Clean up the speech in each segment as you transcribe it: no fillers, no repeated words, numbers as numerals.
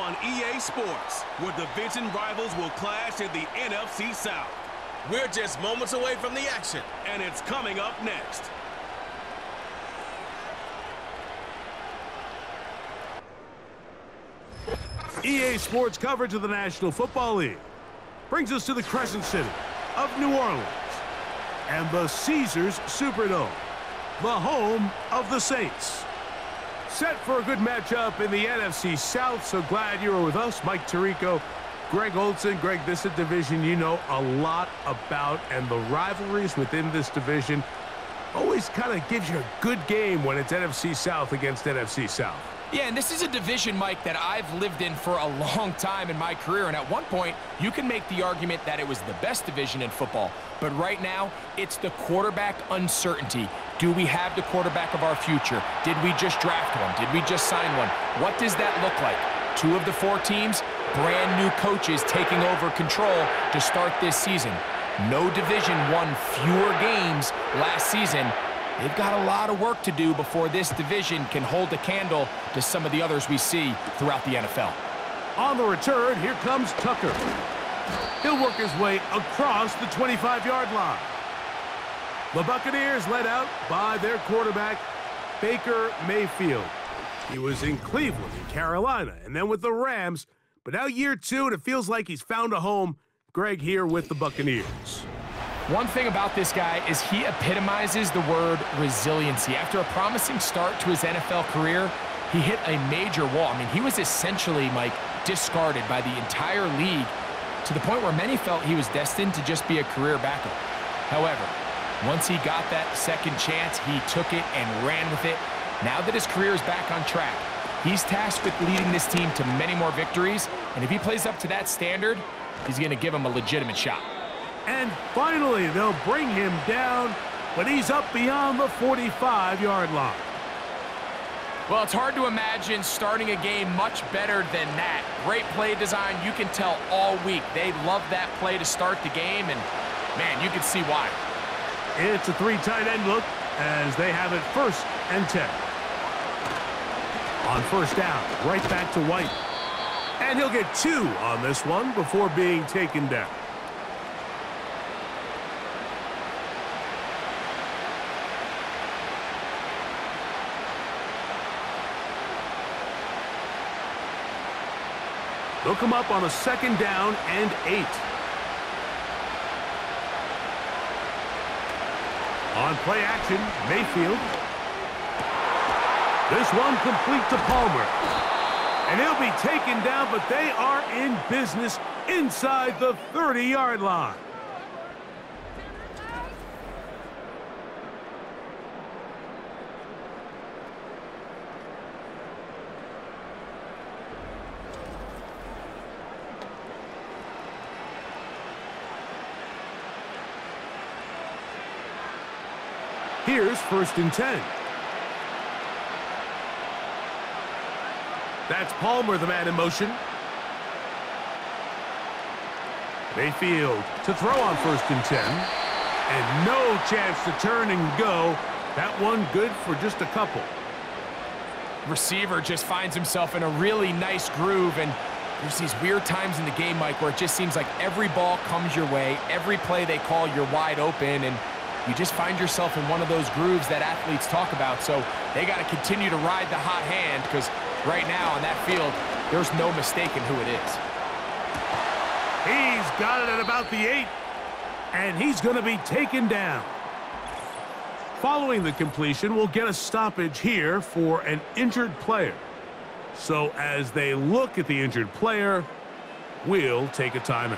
on EA Sports, where division rivals will clash in the NFC South. We're just moments away from the action, and it's coming up next. EA Sports coverage of the National Football League brings us to the Crescent City of New Orleans and the Caesars Superdome, the home of the Saints. Set for a good matchup in the NFC South, so glad you were with us. Mike Tirico, Greg Olson. Greg, this is a division you know a lot about, and the rivalries within this division always kind of gives you a good game when it's NFC South against NFC South. Yeah, and this is a division, Mike, that I've lived in for a long time in my career. And at one point, you can make the argument that it was the best division in football. But right now, it's the quarterback uncertainty. Do we have the quarterback of our future? Did we just draft one? Did we just sign one? What does that look like? 2 of the 4 teams, brand new coaches taking over control to start this season. No division won fewer games last season. They've got a lot of work to do before this division can hold a candle to some of the others we see throughout the NFL. On the return, here comes Tucker. He'll work his way across the 25-yard line. The Buccaneers led out by their quarterback, Baker Mayfield. He was in Cleveland, in Carolina, and then with the Rams. But now year 2, and it feels like he's found a home. Greg here with the Buccaneers. One thing about this guy is he epitomizes the word resiliency. After a promising start to his NFL career, he hit a major wall. I mean, he was essentially, Mike, discarded by the entire league to the point where many felt he was destined to just be a career backup. However, once he got that second chance, he took it and ran with it. Now that his career is back on track, he's tasked with leading this team to many more victories, and if he plays up to that standard, he's going to give him a legitimate shot. And finally, they'll bring him down, but he's up beyond the 45-yard line. Well, it's hard to imagine starting a game much better than that. Great play design. You can tell all week they love that play to start the game, and, man, you can see why. It's a 3 tight end look as they have it 1st and 10. On 1st down, right back to White. And he'll get 2 on this one before being taken down. They'll come up on a 2nd down and 8. On play action, Mayfield. This one complete to Palmer. And he'll be taken down, but they are in business inside the 30-yard line. Here's 1st and 10. That's Palmer, the man in motion. Mayfield to throw on 1st and 10. And no chance to turn and go. That one good for just a couple. Receiver just finds himself in a really nice groove, and there's these weird times in the game, Mike, where it just seems like every ball comes your way. Every play they call, you're wide open, and you just find yourself in one of those grooves that athletes talk about. So they got to continue to ride the hot hand, because right now on that field, there's no mistaking who it is. He's got it at about the 8, and he's going to be taken down. Following the completion, we'll get a stoppage here for an injured player. So as they look at the injured player, we'll take a timeout.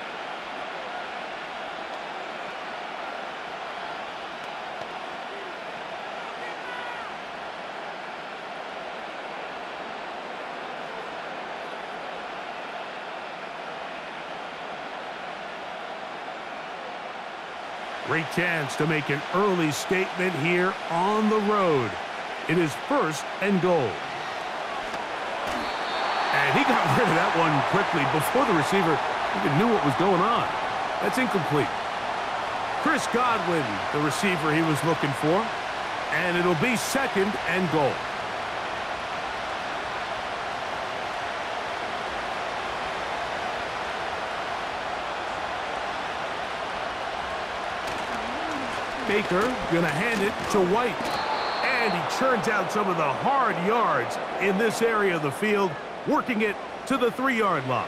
Great chance to make an early statement here on the road. It is 1st and goal. And he got rid of that one quickly before the receiver even knew what was going on. That's incomplete. Chris Godwin, the receiver he was looking for. And it'll be 2nd and goal. Baker going to hand it to White. And he churns out some of the hard yards in this area of the field, working it to the 3-yard line.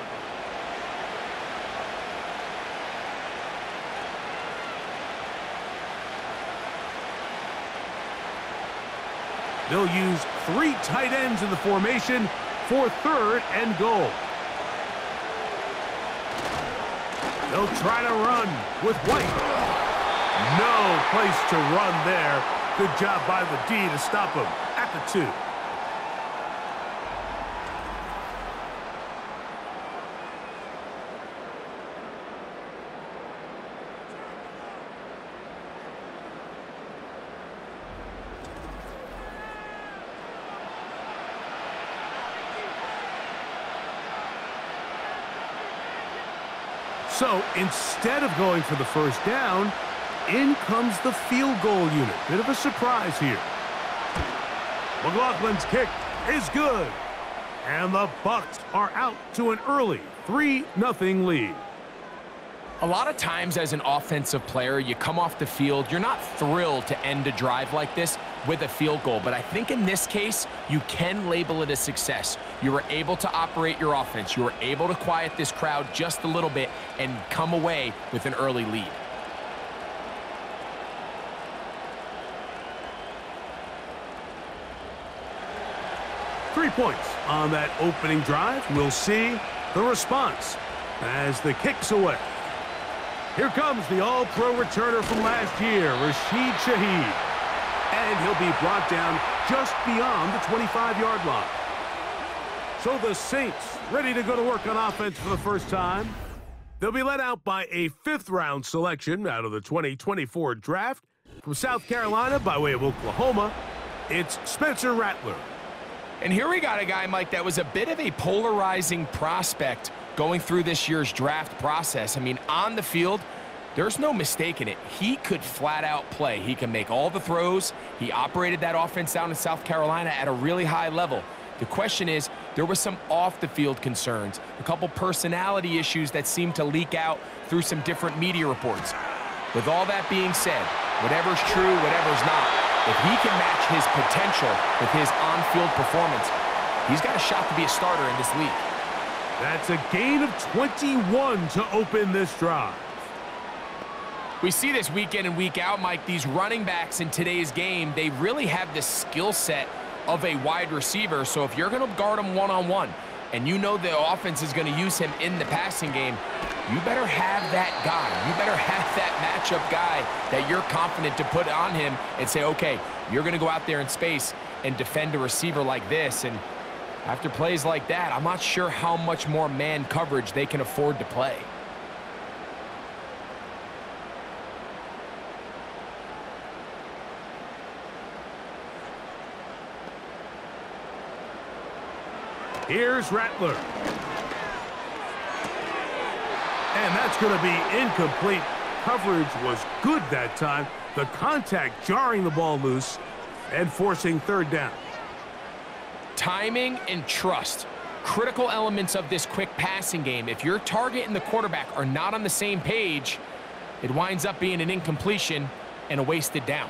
They'll use 3 tight ends in the formation for 3rd and goal. They'll try to run with White. No place to run there. Good job by the D to stop him at the 2. So instead of going for the first down, in comes the field goal unit. Bit of a surprise here. McLaughlin's kick is good. And the Bucs are out to an early 3-0 lead. A lot of times as an offensive player, you come off the field, you're not thrilled to end a drive like this with a field goal. But I think in this case, you can label it a success. You were able to operate your offense. You were able to quiet this crowd just a little bit and come away with an early lead. Three points on that opening drive. We'll see the response as the kick's away. Here comes the all-pro returner from last year, Rashid Shaheed. And he'll be brought down just beyond the 25-yard line. So the Saints ready to go to work on offense for the first time. They'll be led out by a 5th-round selection out of the 2024 draft. From South Carolina by way of Oklahoma, it's Spencer Rattler. And here we got a guy, Mike, that was a bit of a polarizing prospect going through this year's draft process. I mean, on the field, there's no mistaking it. He could flat out play. He can make all the throws. He operated that offense down in South Carolina at a really high level. The question is, there was some off-the-field concerns, a couple personality issues that seemed to leak out through some different media reports. With all that being said, whatever's true, whatever's not, if he can match his potential with his on-field performance, he's got a shot to be a starter in this league. That's a gain of 21 to open this drive. We see this week in and week out, Mike, these running backs in today's game, they really have the skill set of a wide receiver. So if you're going to guard him one-on-one and you know the offense is going to use him in the passing game, you better have that guy. You better have that matchup guy that you're confident to put on him and say, okay, you're going to go out there in space and defend a receiver like this. And after plays like that, I'm not sure how much more man coverage they can afford to play. Here's Rattler. And that's going to be incomplete. Coverage was good that time. The contact jarring the ball loose and forcing 3rd down. Timing and trust, critical elements of this quick passing game. If your target and the quarterback are not on the same page, it winds up being an incompletion and a wasted down.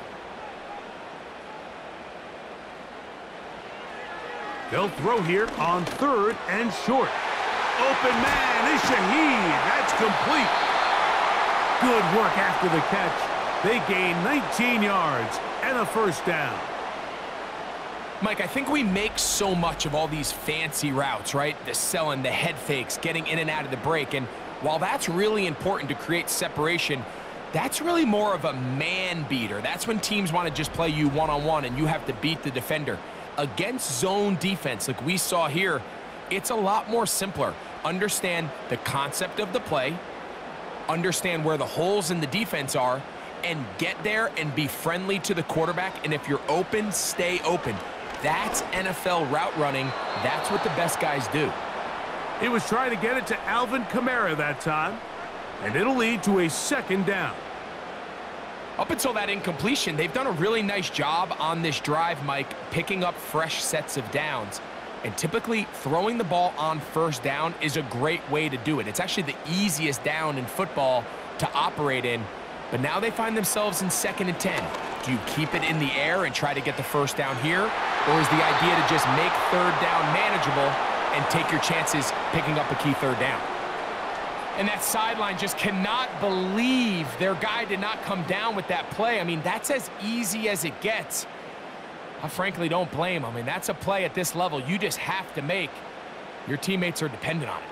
They'll throw here on 3rd and short. Open man is Shaheed. That's complete. Good work after the catch. They gain 19 yards and a 1st down. Mike, I think we make so much of all these fancy routes, right? The selling, the head fakes, getting in and out of the break. And while that's really important to create separation, that's really more of a man beater. That's when teams want to just play you one-on-one and you have to beat the defender. Against zone defense like we saw here, it's a lot more simpler. Understand the concept of the play, understand where the holes in the defense are, and get there and be friendly to the quarterback. And if you're open, stay open. That's NFL route running. That's what the best guys do. He was trying to get it to Alvin Kamara that time, and it'll lead to a 2nd down. Up until that incompletion, they've done a really nice job on this drive, Mike, picking up fresh sets of downs. And typically, throwing the ball on 1st down is a great way to do it. It's actually the easiest down in football to operate in. But now they find themselves in 2nd and 10. Do you keep it in the air and try to get the first down here? Or is the idea to just make 3rd down manageable and take your chances picking up a key 3rd down? And that sideline just cannot believe their guy did not come down with that play. I mean, that's as easy as it gets. I frankly don't blame them. I mean, that's a play at this level you just have to make. Your teammates are dependent on it.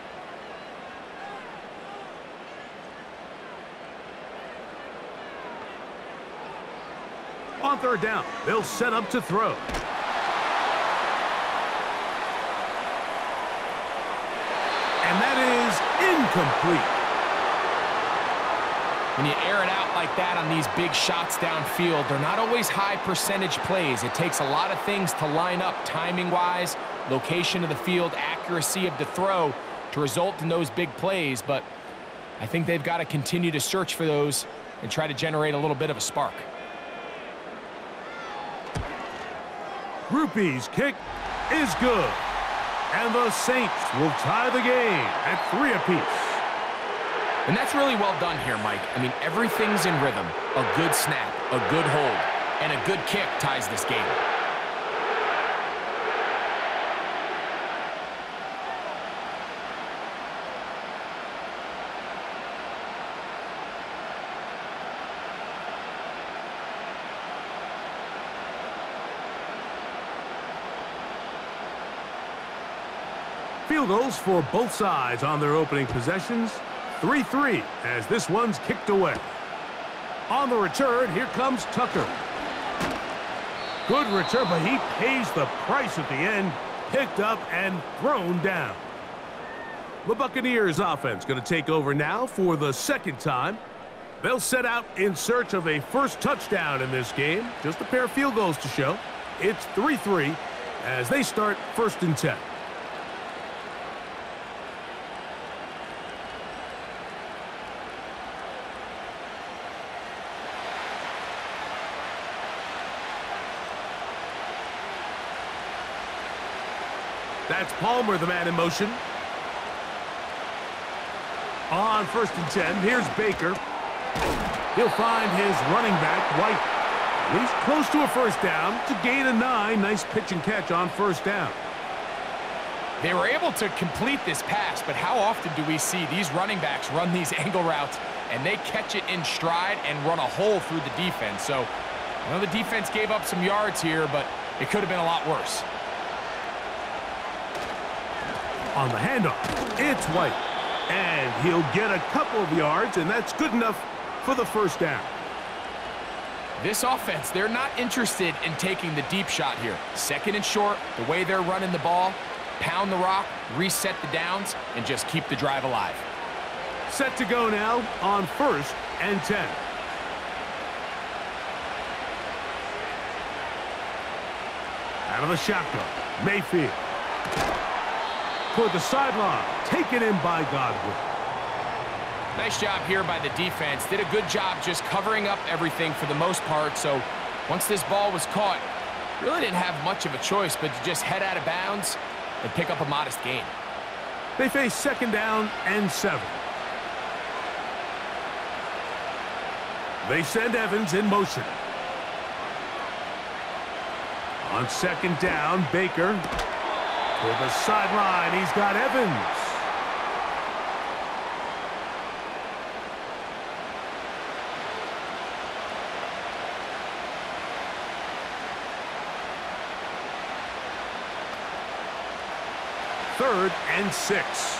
On 3rd down, they'll set up to throw. And that is incomplete. When you air it out like that on these big shots downfield, they're not always high percentage plays. It takes a lot of things to line up timing-wise, location of the field, accuracy of the throw to result in those big plays. But I think they've got to continue to search for those and try to generate a little bit of a spark. Grupe's kick is good. And the Saints will tie the game at 3 apiece. And that's really well done here, Mike. I mean, everything's in rhythm. A good snap, a good hold, and a good kick ties this game. Field goals for both sides on their opening possessions. 3-3 as this one's kicked away. On the return, here comes Tucker. Good return, but he pays the price at the end. Picked up and thrown down. The Buccaneers offense going to take over now for the 2nd time. They'll set out in search of a first touchdown in this game. Just a pair of field goals to show. It's 3-3 as they start 1st and 10. That's Palmer, the man in motion. On 1st and 10, here's Baker. He'll find his running back, White. He's close to a first down to gain a 9. Nice pitch and catch on 1st down. They were able to complete this pass, but how often do we see these running backs run these angle routes and they catch it in stride and run a hole through the defense? So, I know the defense gave up some yards here, but it could have been a lot worse. On the handoff, it's White. And he'll get a couple of yards, and that's good enough for the first down. This offense, they're not interested in taking the deep shot here. 2nd and short, the way they're running the ball, pound the rock, reset the downs, and just keep the drive alive. Set to go now on 1st and 10. Out of the shotgun, Mayfield. Toward the sideline, taken in by Godwin. Nice job here by the defense. Did a good job just covering up everything for the most part. So once this ball was caught, really didn't have much of a choice but to just head out of bounds and pick up a modest gain. They face 2nd down and 7. They send Evans in motion. On 2nd down, Baker. To the sideline, he's got Evans. Third and 6.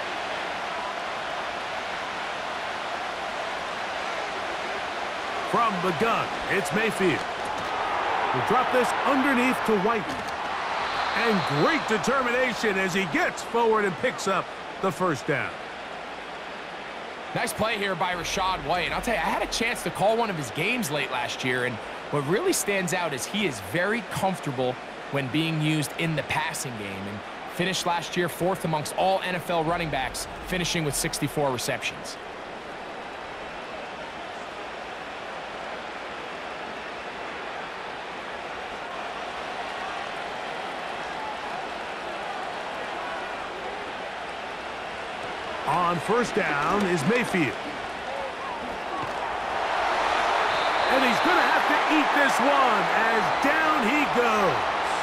From the gun, it's Mayfield. We'll drop this underneath to White. And great determination as he gets forward and picks up the first down. Nice play here by Rachaad White. And I'll tell you, I had a chance to call one of his games late last year, and what really stands out is he is very comfortable when being used in the passing game, and finished last year 4th amongst all NFL running backs, finishing with 64 receptions. On 1st down is Mayfield. he's going to have to eat this one as down he goes.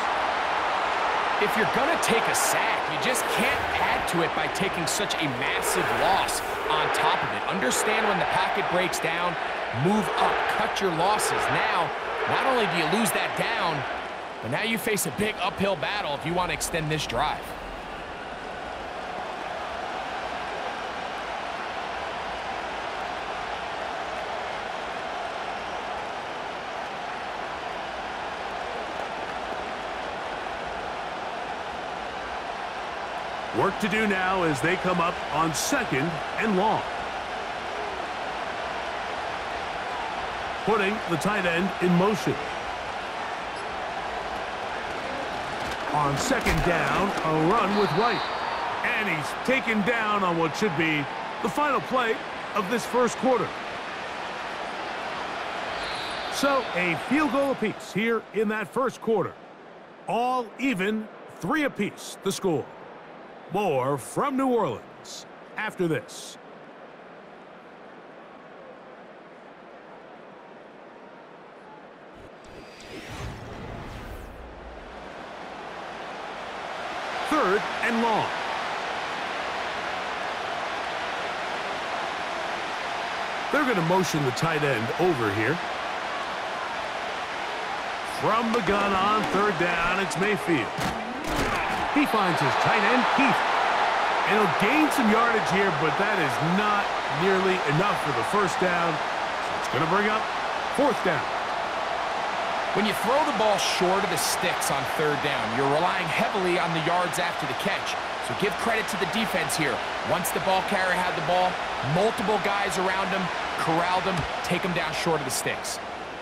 If you're going to take a sack, you just can't add to it by taking such a massive loss on top of it. Understand when the pocket breaks down, move up, cut your losses. Now, not only do you lose that down, but now you face a big uphill battle if you want to extend this drive. Work to do now as they come up on 2nd and long. Putting the tight end in motion. On 2nd down, a run with White. And he's taken down on what should be the final play of this first quarter. So a field goal apiece here in that first quarter. All even, 3 apiece, the score. More from New Orleans after this. Third and long. They're going to motion the tight end over here. From the gun on 3rd down, it's Mayfield. He finds his tight end, Keith. And he'll gain some yardage here, but that is not nearly enough for the first down. So it's going to bring up 4th down. When you throw the ball short of the sticks on 3rd down, you're relying heavily on the yards after the catch. So give credit to the defense here. Once the ball carrier had the ball, multiple guys around him, corralled him, take him down short of the sticks.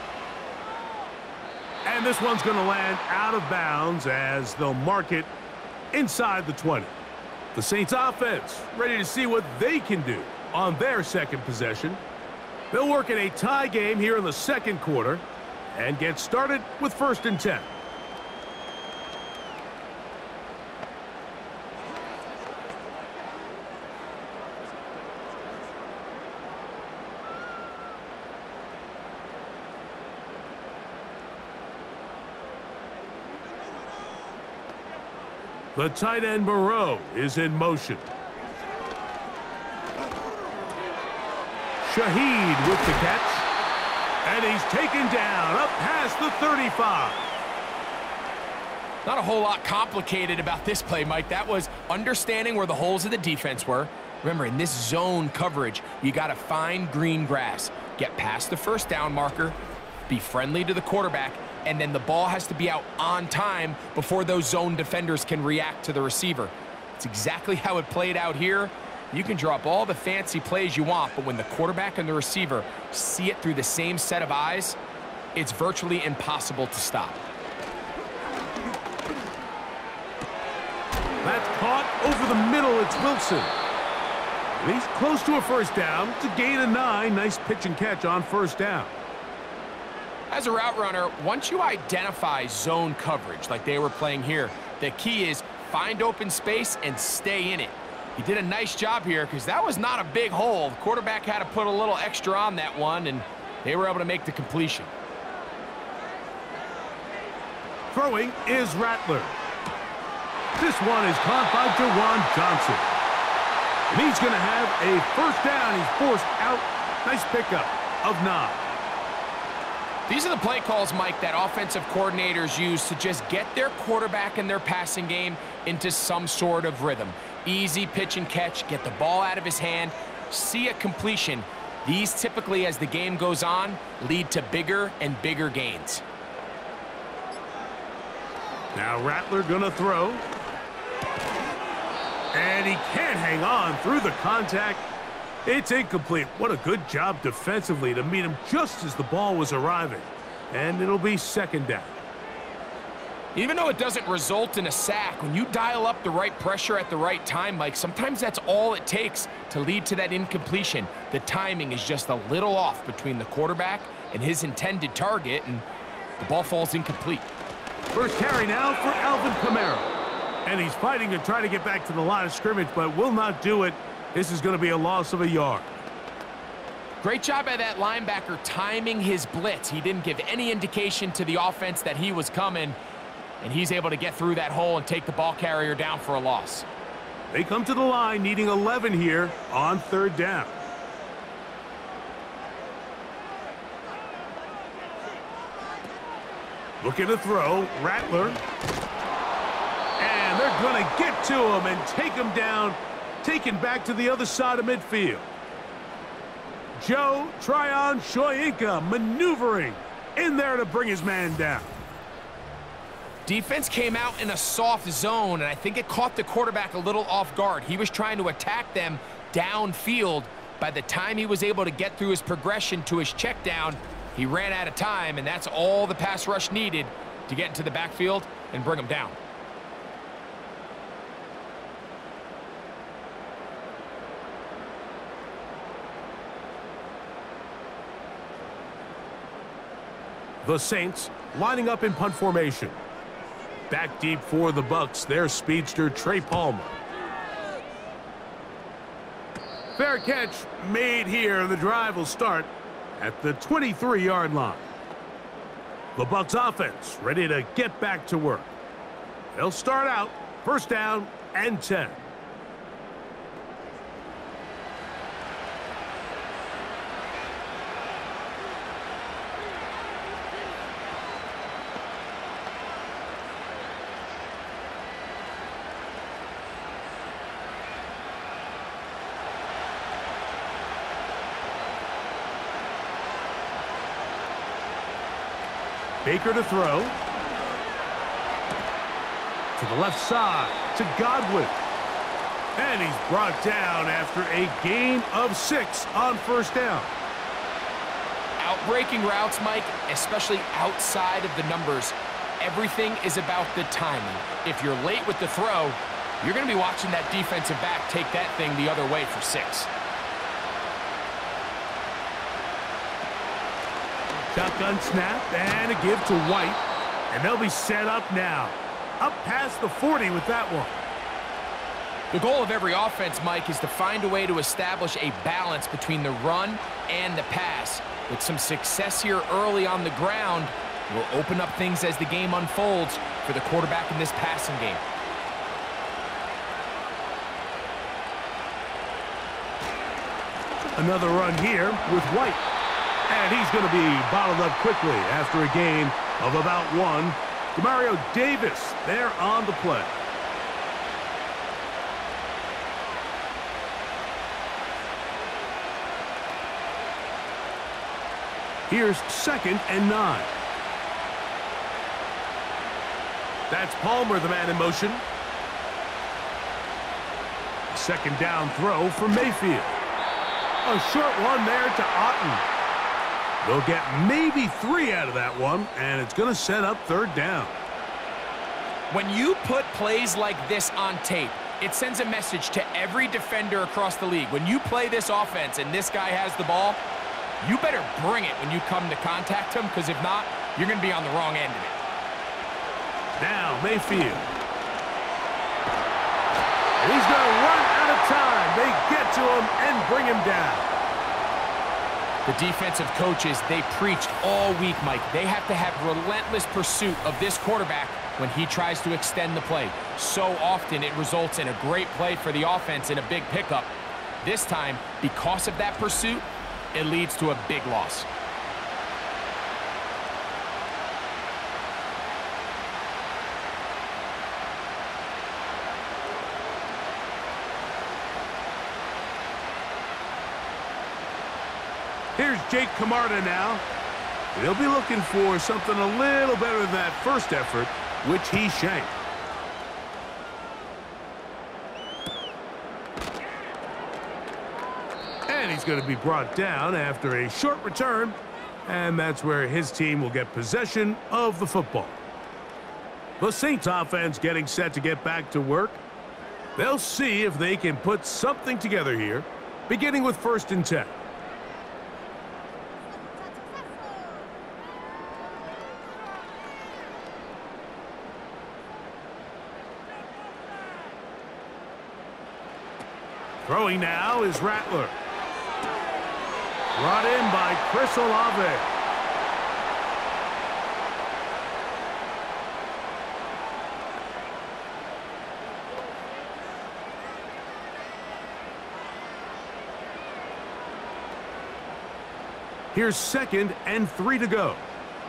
And this one's going to land out of bounds as they'll mark it inside the 20. The Saints offense ready to see what they can do on their second possession. They'll work in a tie game here in the second quarter and get started with 1st and 10. The tight end Moreau is in motion. Shaheed with the catch. And he's taken down up past the 35. Not a whole lot complicated about this play, Mike. That was understanding where the holes of the defense were. Remember, in this zone coverage, you got to find green grass. Get past the 1st down marker, be friendly to the quarterback, and then the ball has to be out on time before those zone defenders can react to the receiver. It's exactly how it played out here. You can draw up all the fancy plays you want, but when the quarterback and the receiver see it through the same set of eyes, it's virtually impossible to stop. That's caught over the middle. It's Wilson. And he's close to a 1st down. It's a gain of 9. Nice pitch and catch on 1st down. As a route runner, once you identify zone coverage like they were playing here, the key is find open space and stay in it. He did a nice job here because that was not a big hole. The quarterback had to put a little extra on that one, and they were able to make the completion. Throwing is Rattler. This one is caught by Jawan Johnson. And he's going to have a 1st down. He's forced out. Nice pickup of 9. These are the play calls, Mike, that offensive coordinators use to just get their quarterback and their passing game into some sort of rhythm. Easy pitch and catch, get the ball out of his hand, see a completion. These typically, as the game goes on, lead to bigger and bigger gains. Now Rattler gonna throw. And he can't hang on through the contact. It's incomplete. What a good job defensively to meet him just as the ball was arriving. And it'll be 2nd down. Even though it doesn't result in a sack, when you dial up the right pressure at the right time, Mike, sometimes that's all it takes to lead to that incompletion. The timing is just a little off between the quarterback and his intended target, and the ball falls incomplete. First carry now for Alvin Kamara. And he's fighting to try to get back to the line of scrimmage, but will not do it. This is going to be a loss of a yard. Great job by that linebacker timing his blitz. He didn't give any indication to the offense that he was coming, and he's able to get through that hole and take the ball carrier down for a loss. They come to the line needing 11 here on 3rd down. Looking to throw, Rattler. And they're going to get to him and take him down, taken back to the other side of midfield. Joe Tryon-Shoyinka maneuvering in there to bring his man down. Defense came out in a soft zone, and I think it caught the quarterback a little off guard. He was trying to attack them downfield. By the time he was able to get through his progression to his check down, he ran out of time, and that's all the pass rush needed to get into the backfield and bring him down. The Saints lining up in punt formation. Back deep for the Bucs, their speedster Trey Palmer. Fair catch made here. The drive will start at the 23-yard line. The Bucs offense ready to get back to work. They'll start out 1st down and 10. Baker to throw. To the left side to Godwin. And he's brought down after a gain of 6 on 1st down. Outbreaking routes, Mike, especially outside of the numbers, everything is about the timing. If you're late with the throw, you're going to be watching that defensive back take that thing the other way for 6. Shotgun snap and a give to White. And they'll be set up now. Up past the 40 with that one. The goal of every offense, Mike, is to find a way to establish a balance between the run and the pass. With some success here early on the ground, will open up things as the game unfolds for the quarterback in this passing game. Another run here with White. And he's going to be bottled up quickly after a gain of about 1. Demario Davis there on the play. Here's 2nd and 9. That's Palmer, the man in motion. 2nd down throw for Mayfield. A short one there to Otten. They'll get maybe 3 out of that one, and it's going to set up 3rd down. When you put plays like this on tape, it sends a message to every defender across the league. When you play this offense and this guy has the ball, you better bring it when you come to contact him, because if not, you're going to be on the wrong end of it. Now Mayfield. And he's going to run out of time. They get to him and bring him down. The defensive coaches, they preached all week, Mike. They have to have relentless pursuit of this quarterback when he tries to extend the play. So often it results in a great play for the offense and a big pickup. This time, because of that pursuit, it leads to a big loss. Here's Jake Camarda now. He'll be looking for something a little better than that first effort, which he shanked. And he's going to be brought down after a short return, and that's where his team will get possession of the football. The Saints offense getting set to get back to work. They'll see if they can put something together here, beginning with 1st and 10. Throwing now is Rattler. Brought in by Chris Olave. Here's 2nd and 3 to go.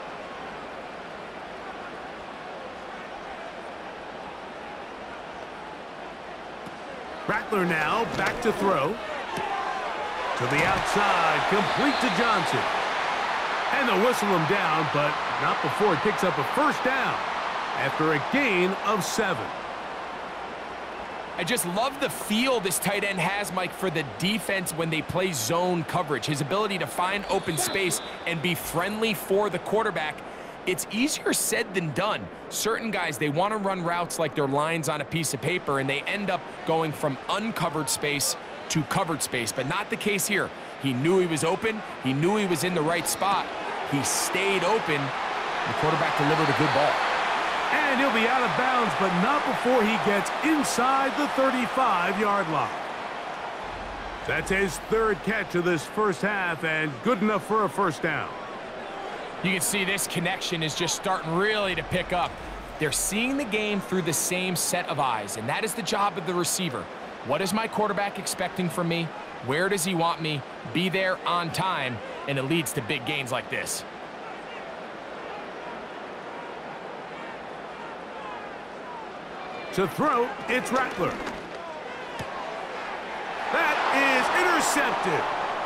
Rattler now back to throw. To the outside, complete to Johnson. And they'll whistle him down, but not before he picks up a first down after a gain of 7. I just love the feel this tight end has, Mike, for the defense when they play zone coverage. His ability to find open space and be friendly for the quarterback. It's easier said than done. Certain guys, they want to run routes like they're lines on a piece of paper, and they end up going from uncovered space to covered space, but not the case here. He knew he was open. He knew he was in the right spot. He stayed open. The quarterback delivered a good ball. And he'll be out of bounds, but not before he gets inside the 35-yard line. That's his 3rd catch of this first half, and good enough for a first down. You can see this connection is just starting really to pick up. They're seeing the game through the same set of eyes, and that is the job of the receiver. What is my quarterback expecting from me? Where does he want me? Be there on time, and it leads to big gains like this. To throw, it's Rattler. That is intercepted.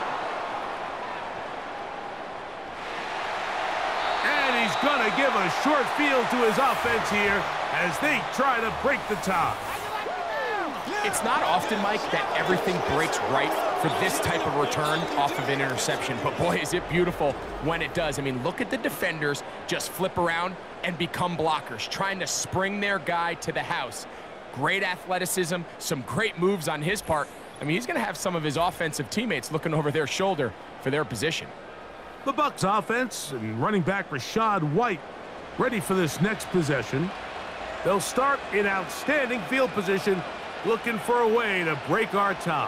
And he's going to give a short field to his offense here as they try to break the tie. It's not often, Mike, that everything breaks right for this type of return off of an interception. But boy, is it beautiful when it does. I mean, look at the defenders just flip around and become blockers, trying to spring their guy to the house. Great athleticism, some great moves on his part. I mean, he's going to have some of his offensive teammates looking over their shoulder for their position. The Bucs offense and running back Rachaad White ready for this next possession. They'll start in outstanding field position, looking for a way to break our tie.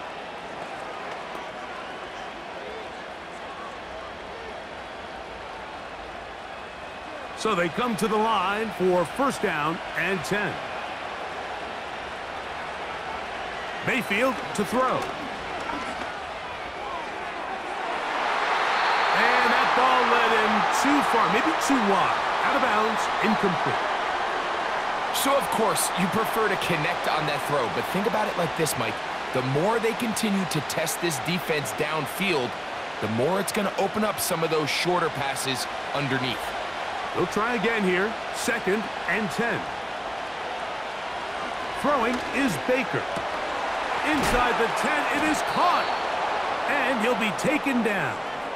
So they come to the line for 1st down and 10. Mayfield to throw. And that ball led him too far, maybe too wide. Out of bounds, incomplete. So, of course, you prefer to connect on that throw, but think about it like this, Mike. The more they continue to test this defense downfield, the more it's going to open up some of those shorter passes underneath. They'll try again here. 2nd and 10. Throwing is Baker. Inside the 10, it is caught. And he'll be taken down.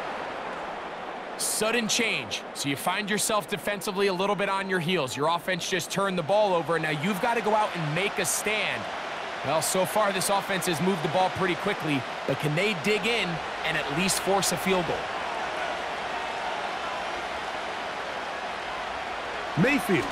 Sudden change. So you find yourself defensively a little bit on your heels. Your offense just turned the ball over, and now you've got to go out and make a stand. Well, so far this offense has moved the ball pretty quickly, but can they dig in and at least force a field goal? Mayfield.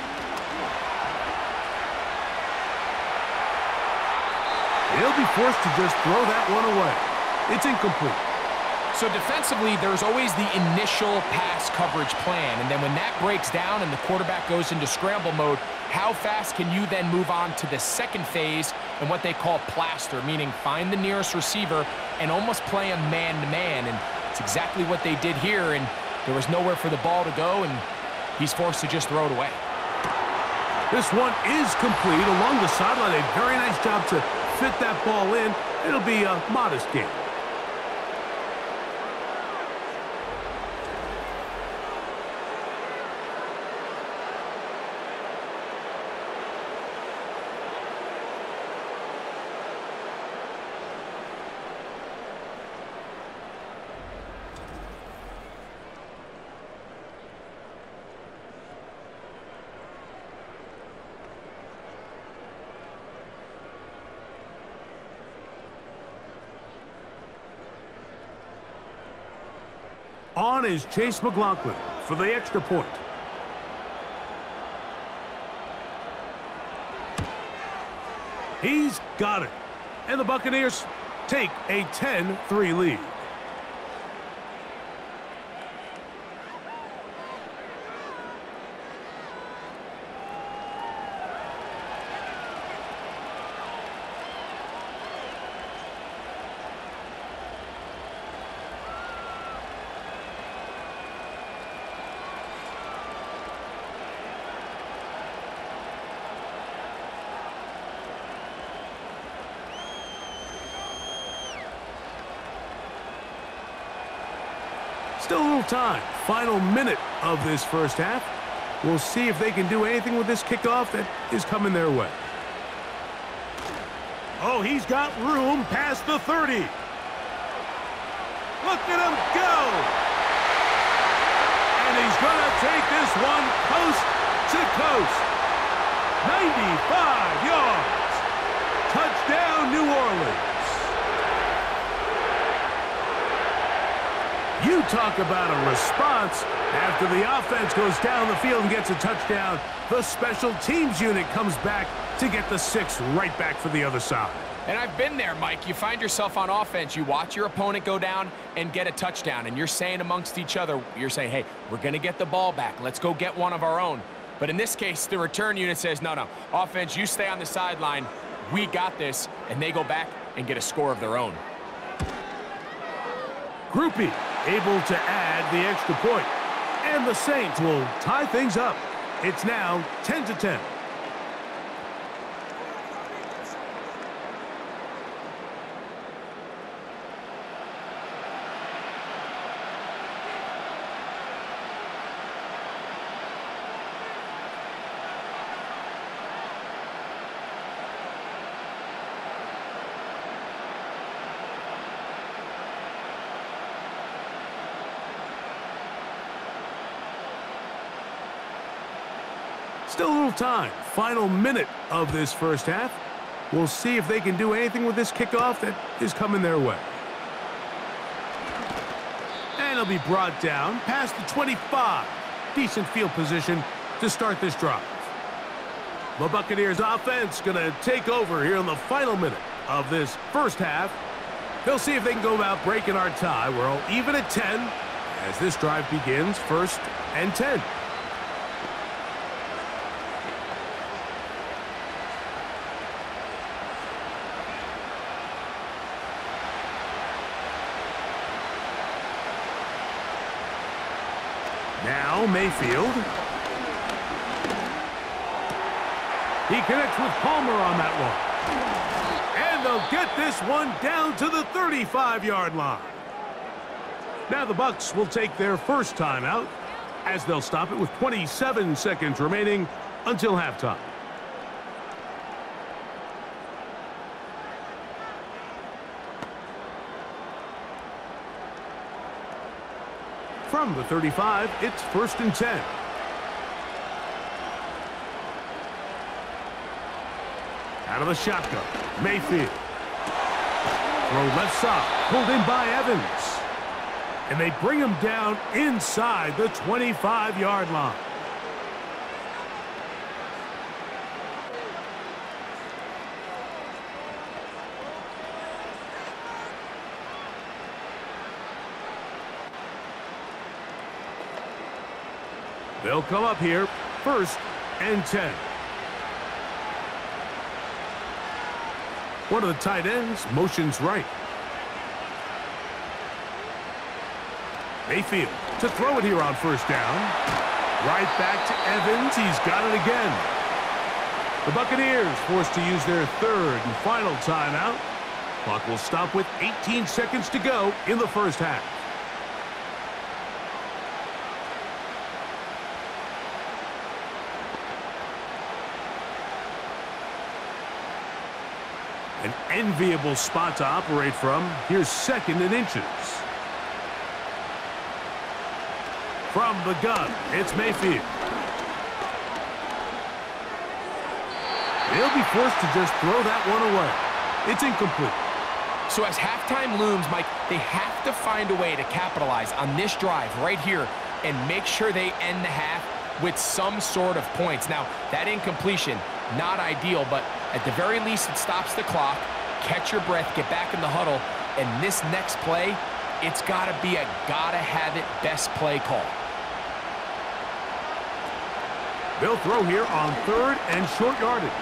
He'll be forced to just throw that one away. It's incomplete. So defensively, there's always the initial pass coverage plan, and then when that breaks down and the quarterback goes into scramble mode, how fast can you then move on to the second phase and what they call plaster, meaning find the nearest receiver and almost play him man-to-man, and it's exactly what they did here, and there was nowhere for the ball to go, and he's forced to just throw it away. This one is complete along the sideline. A very nice job to fit that ball in. It'll be a modest gain. On is Chase McLaughlin for the extra point. He's got it. And the Buccaneers take a 10-3 lead. Still a little time. Final minute of this first half. We'll see if they can do anything with this kickoff that is coming their way. Oh, he's got room past the 30. Look at him go. And he's going to take this one coast to coast. 95 yards. Touchdown, New Orleans. You talk about a response. After the offense goes down the field and gets a touchdown, the special teams unit comes back to get the 6 right back for the other side. And I've been there, Mike. You find yourself on offense. You watch your opponent go down and get a touchdown, and you're saying amongst each other, you're saying, hey, we're going to get the ball back. Let's go get one of our own. But in this case, the return unit says, no, offense, you stay on the sideline. We got this, and they go back and get a score of their own. Groupie able to add the extra point. And the Saints will tie things up. It's now 10-10. Still a little time. Final minute of this first half. We'll see if they can do anything with this kickoff that is coming their way. And it'll be brought down past the 25. Decent field position to start this drive. The Buccaneers offense going to take over here in the final minute of this first half. They'll see if they can go about breaking our tie. We're all even at 10 as this drive begins. 1st and 10. Now Mayfield. He connects with Palmer on that one. And they'll get this one down to the 35-yard line. Now the Bucs will take their first timeout as they'll stop it with 27 seconds remaining until halftime. From the 35, it's 1st and 10. Out of the shotgun, Mayfield. Throw left side, pulled in by Evans. And they bring him down inside the 25-yard line. They'll come up here, 1st and 10. One of the tight ends motions right. Mayfield to throw it here on 1st down. Right back to Evans. He's got it again. The Buccaneers forced to use their 3rd and final timeout. Clock will stop with 18 seconds to go in the first half. An enviable spot to operate from. Here's 2nd and inches. From the gun, it's Mayfield. They'll be forced to just throw that one away. It's incomplete. So as halftime looms, Mike, they have to find a way to capitalize on this drive right here and make sure they end the half with some sort of points. Now, that incompletion, not ideal, but at the very least, it stops the clock. Catch your breath, get back in the huddle, and this next play, it's got to be a gotta-have-it best play call. They'll throw here on 3rd and short yardage.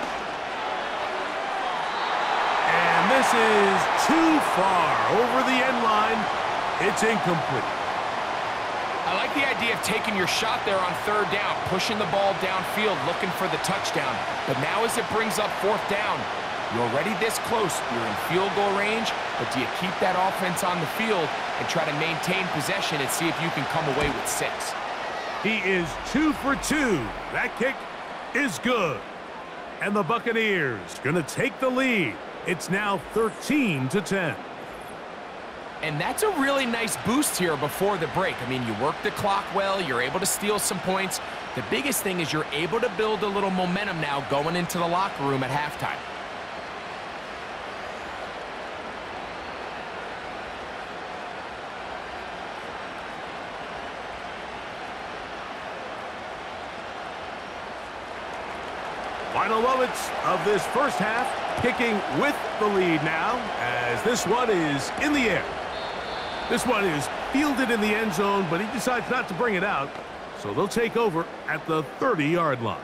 And this is too far over the end line. It's incomplete. I like the idea of taking your shot there on 3rd down, pushing the ball downfield, looking for the touchdown. But now as it brings up 4th down, You're already this close. You're in field goal range, but do you keep that offense on the field and try to maintain possession and see if you can come away with 6? He is 2 for 2. That kick is good. And the Buccaneers going to take the lead. It's now 13-10. And that's a really nice boost here before the break. I mean, you work the clock well. You're able to steal some points. The biggest thing is you're able to build a little momentum now going into the locker room at halftime. Final moments of this first half, kicking with the lead now, as this one is in the air. This one is fielded in the end zone, but he decides not to bring it out, so they'll take over at the 30-yard line.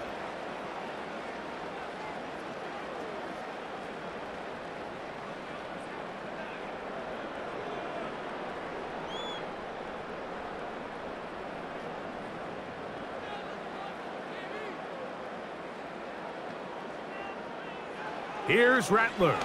Here's Rattler.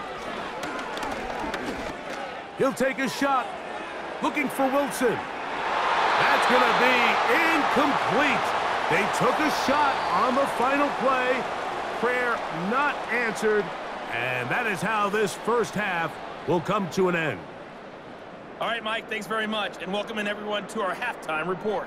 He'll take a shot. Looking for Wilson. That's going to be incomplete. They took a shot on the final play. Prayer not answered. And that is how this first half will come to an end. All right, Mike, thanks very much. And welcoming everyone to our halftime report.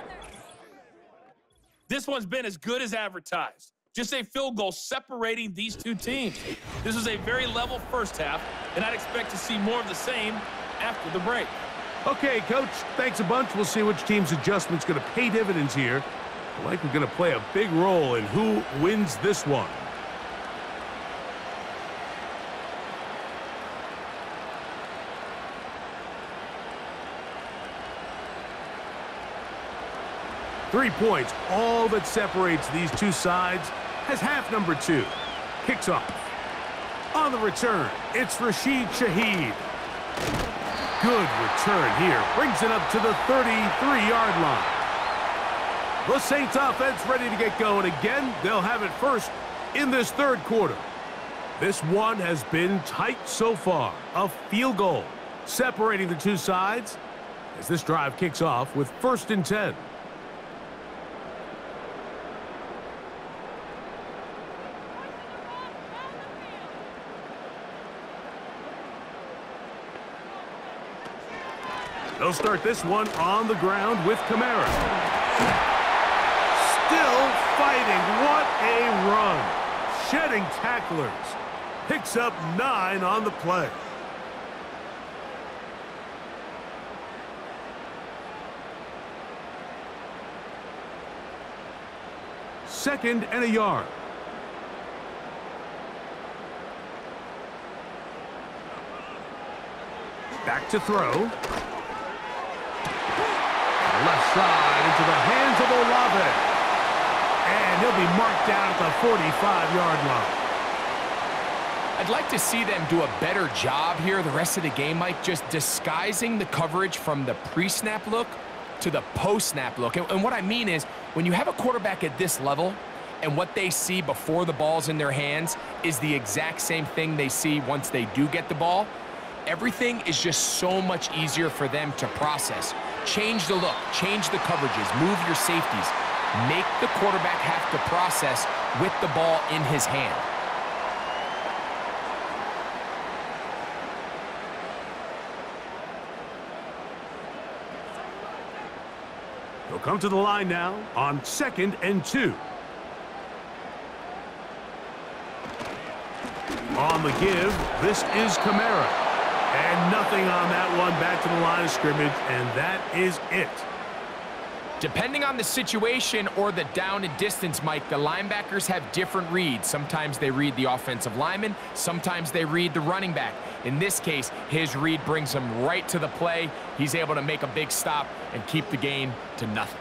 This one's been as good as advertised. Just a field goal separating these two teams. This is a very level first half, and I'd expect to see more of the same after the break. Okay, Coach, thanks a bunch. We'll see which team's adjustment's going to pay dividends here. I like we're going to play a big role in who wins this one. Three points, all that separates these two sides, has half number 2. Kicks off. On the return, it's Rashid Shaheed. Good return here. Brings it up to the 33-yard line. The Saints offense ready to get going again. They'll have it first in this third quarter. This one has been tight so far. A field goal separating the two sides as this drive kicks off with 1st and 10. They'll start this one on the ground with Kamara. Still fighting. What a run. Shedding tacklers. Picks up 9 on the play. Second and a yard. Back to throw. Left side into the hands of Olave. And he'll be marked down at the 45-yard line. I'd like to see them do a better job here the rest of the game, Mike, just disguising the coverage from the pre-snap look to the post-snap look. And what I mean is, when you have a quarterback at this level and what they see before the ball's in their hands is the exact same thing they see once they do get the ball, everything is just so much easier for them to process. Change the look, change the coverages, move your safeties. Make the quarterback have to process with the ball in his hand. They'll come to the line now on 2nd and 2. On the give, this is Kamara. And nothing on that one, back to the line of scrimmage, and that is it. Depending on the situation or the down and distance, Mike, the linebackers have different reads. Sometimes they read the offensive lineman, sometimes they read the running back. In this case, his read brings him right to the play. He's able to make a big stop and keep the gain to nothing.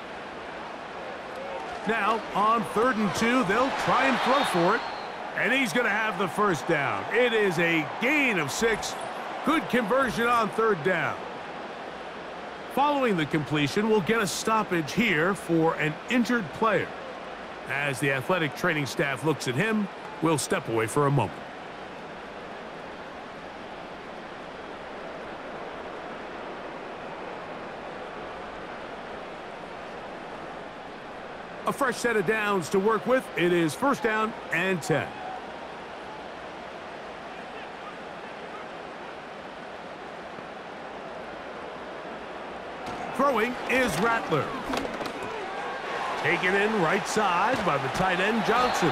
Now, on 3rd and 2, they'll try and throw for it, and he's going to have the first down. It is a gain of 6. Good conversion on 3rd down. Following the completion, we'll get a stoppage here for an injured player. As the athletic training staff looks at him, we'll step away for a moment. A fresh set of downs to work with. It is 1st down and 10. Throwing is Rattler. Taken in right side by the tight end, Johnson.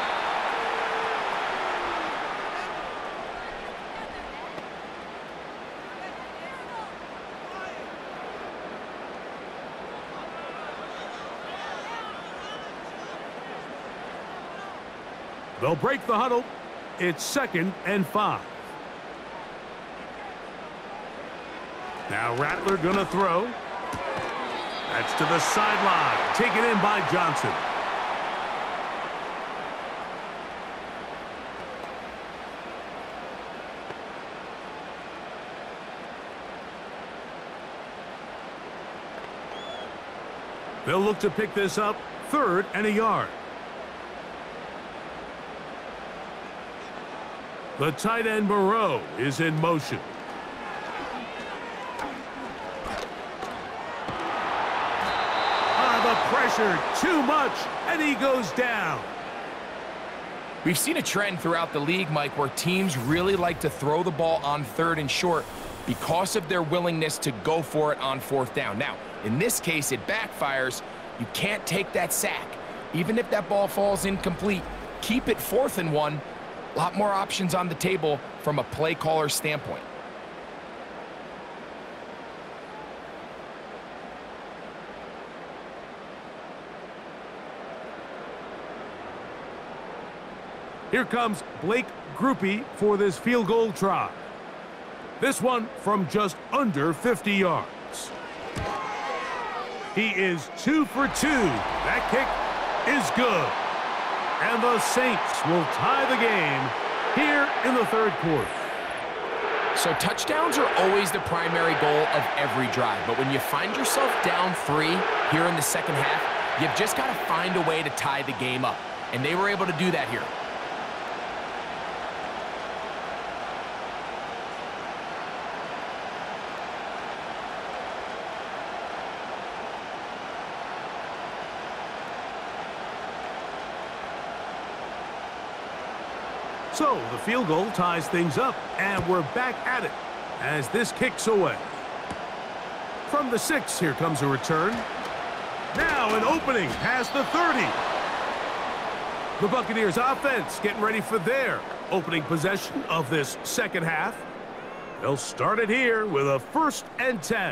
They'll break the huddle. It's 2nd and 5. Now Rattler gonna throw. That's to the sideline. Taken in by Johnson. They'll look to pick this up. 3rd and a yard. The tight end, Moreau, is in motion. The pressure, too much, and he goes down. We've seen a trend throughout the league, Mike, where teams really like to throw the ball on 3rd and short because of their willingness to go for it on 4th down. Now, in this case, it backfires. You can't take that sack. Even if that ball falls incomplete, keep it 4th and 1. A lot more options on the table from a play caller standpoint. Here comes Blake Grupe for this field goal try. This one from just under 50 yards. He is 2 for 2. That kick is good. And the Saints will tie the game here in the 3rd quarter. So touchdowns are always the primary goal of every drive. But when you find yourself down 3 here in the 2nd half, you've just got to find a way to tie the game up. And they were able to do that here. So the field goal ties things up, and we're back at it as this kicks away. From the 6, here comes a return. Now an opening past the 30. The Buccaneers offense getting ready for their opening possession of this 2nd half. They'll start it here with a 1st and 10.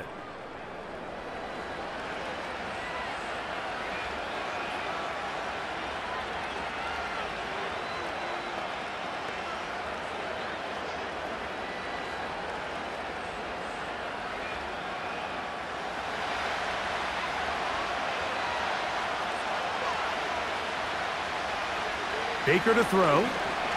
Baker to throw.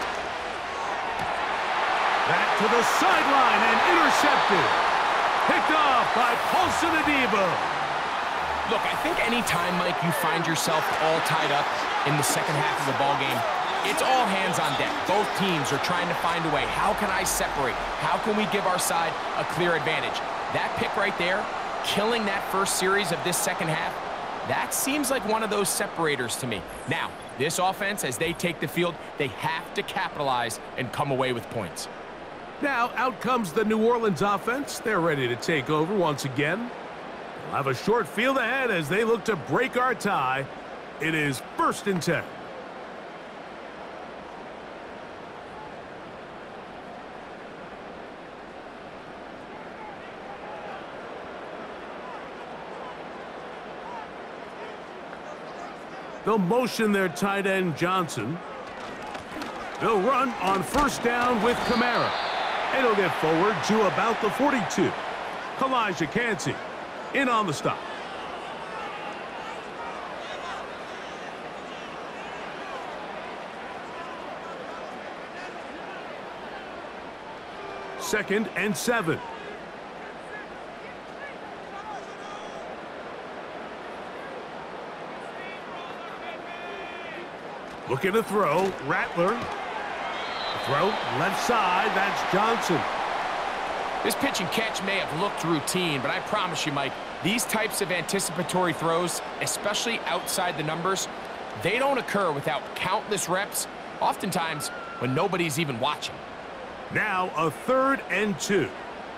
Back to the sideline and intercepted. Picked off by Paulson Adebo. Look, I think any time, Mike, you find yourself all tied up in the 2nd half of the ballgame, it's all hands on deck. Both teams are trying to find a way. How can I separate? How can we give our side a clear advantage? That pick right there, killing that first series of this 2nd half, that seems like one of those separators to me. Now, this offense, as they take the field, they have to capitalize and come away with points. Now, out comes the New Orleans offense. They're ready to take over once again. They'll have a short field ahead as they look to break our tie. It is 1st and 10. They'll motion their tight end, Johnson. They'll run on 1st down with Kamara. And he'll get forward to about the 42. Elijah Cansey in on the stop. Second and 7. Looking to throw. Rattler. Throw left side. That's Johnson. This pitch and catch may have looked routine, but I promise you, Mike, these types of anticipatory throws, especially outside the numbers, they don't occur without countless reps, oftentimes when nobody's even watching. Now a 3rd and 2.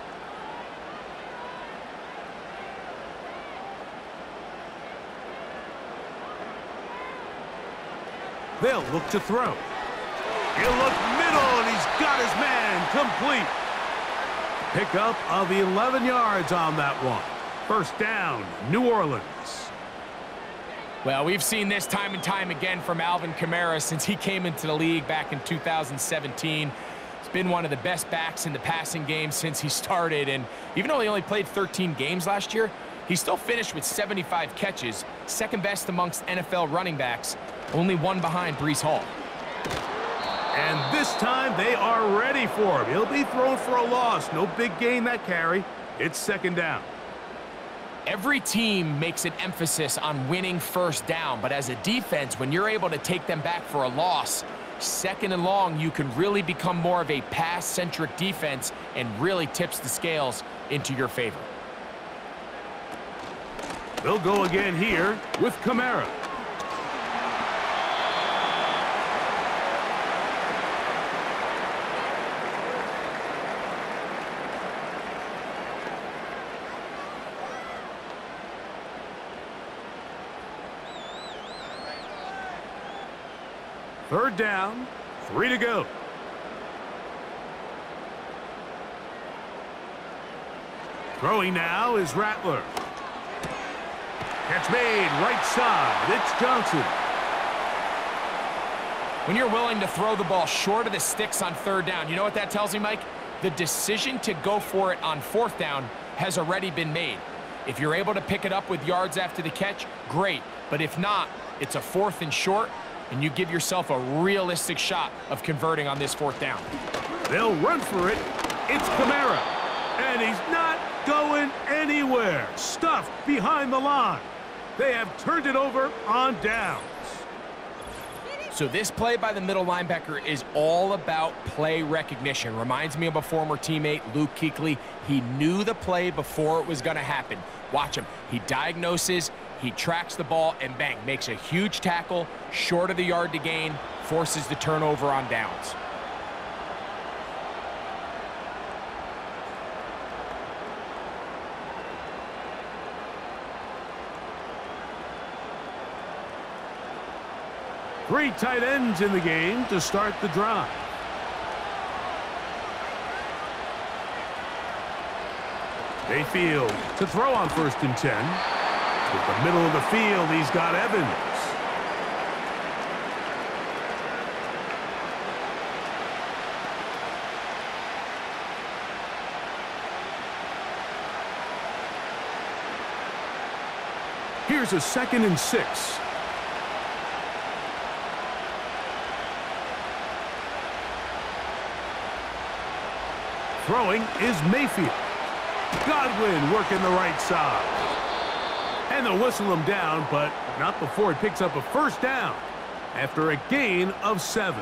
They'll look to throw. He'll look middle, and he's got his man complete. Pickup of 11 yards on that one. 1st down, New Orleans. Well, we've seen this time and time again from Alvin Kamara since he came into the league back in 2017. He's been one of the best backs in the passing game since he started, and even though he only played 13 games last year, he still finished with 75 catches, 2nd best amongst NFL running backs, only 1 behind Breece Hall. And this time they are ready for him. He'll be thrown for a loss. No big gain that carry. It's 2nd down. Every team makes an emphasis on winning 1st down, but as a defense, when you're able to take them back for a loss, 2nd and long, you can really become more of a pass-centric defense and really tips the scales into your favor. They'll go again here with Kamara. Third down, 3 to go. Throwing now is Rattler. Catch made, right side. It's Johnson. When you're willing to throw the ball short of the sticks on 3rd down, you know what that tells me, Mike? The decision to go for it on 4th down has already been made. If you're able to pick it up with yards after the catch, great. But if not, it's a 4th and short, and you give yourself a realistic shot of converting on this 4th down. They'll run for it. It's Kamara. And he's not going anywhere. Stuffed behind the line. They have turned it over on downs. So this play by the middle linebacker is all about play recognition. Reminds me of a former teammate, Luke Kuechly. He knew the play before it was going to happen. Watch him. He diagnoses, he tracks the ball, and bang, makes a huge tackle, short of the yard to gain, forces the turnover on downs. Three tight ends in the game to start the drive. Mayfield to throw on 1st and 10. With the middle of the field, he's got Evans. Here's a 2nd and 6. Throwing is Mayfield. Godwin working the right side. And they'll whistle him down, but not before he picks up a 1st down after a gain of 7.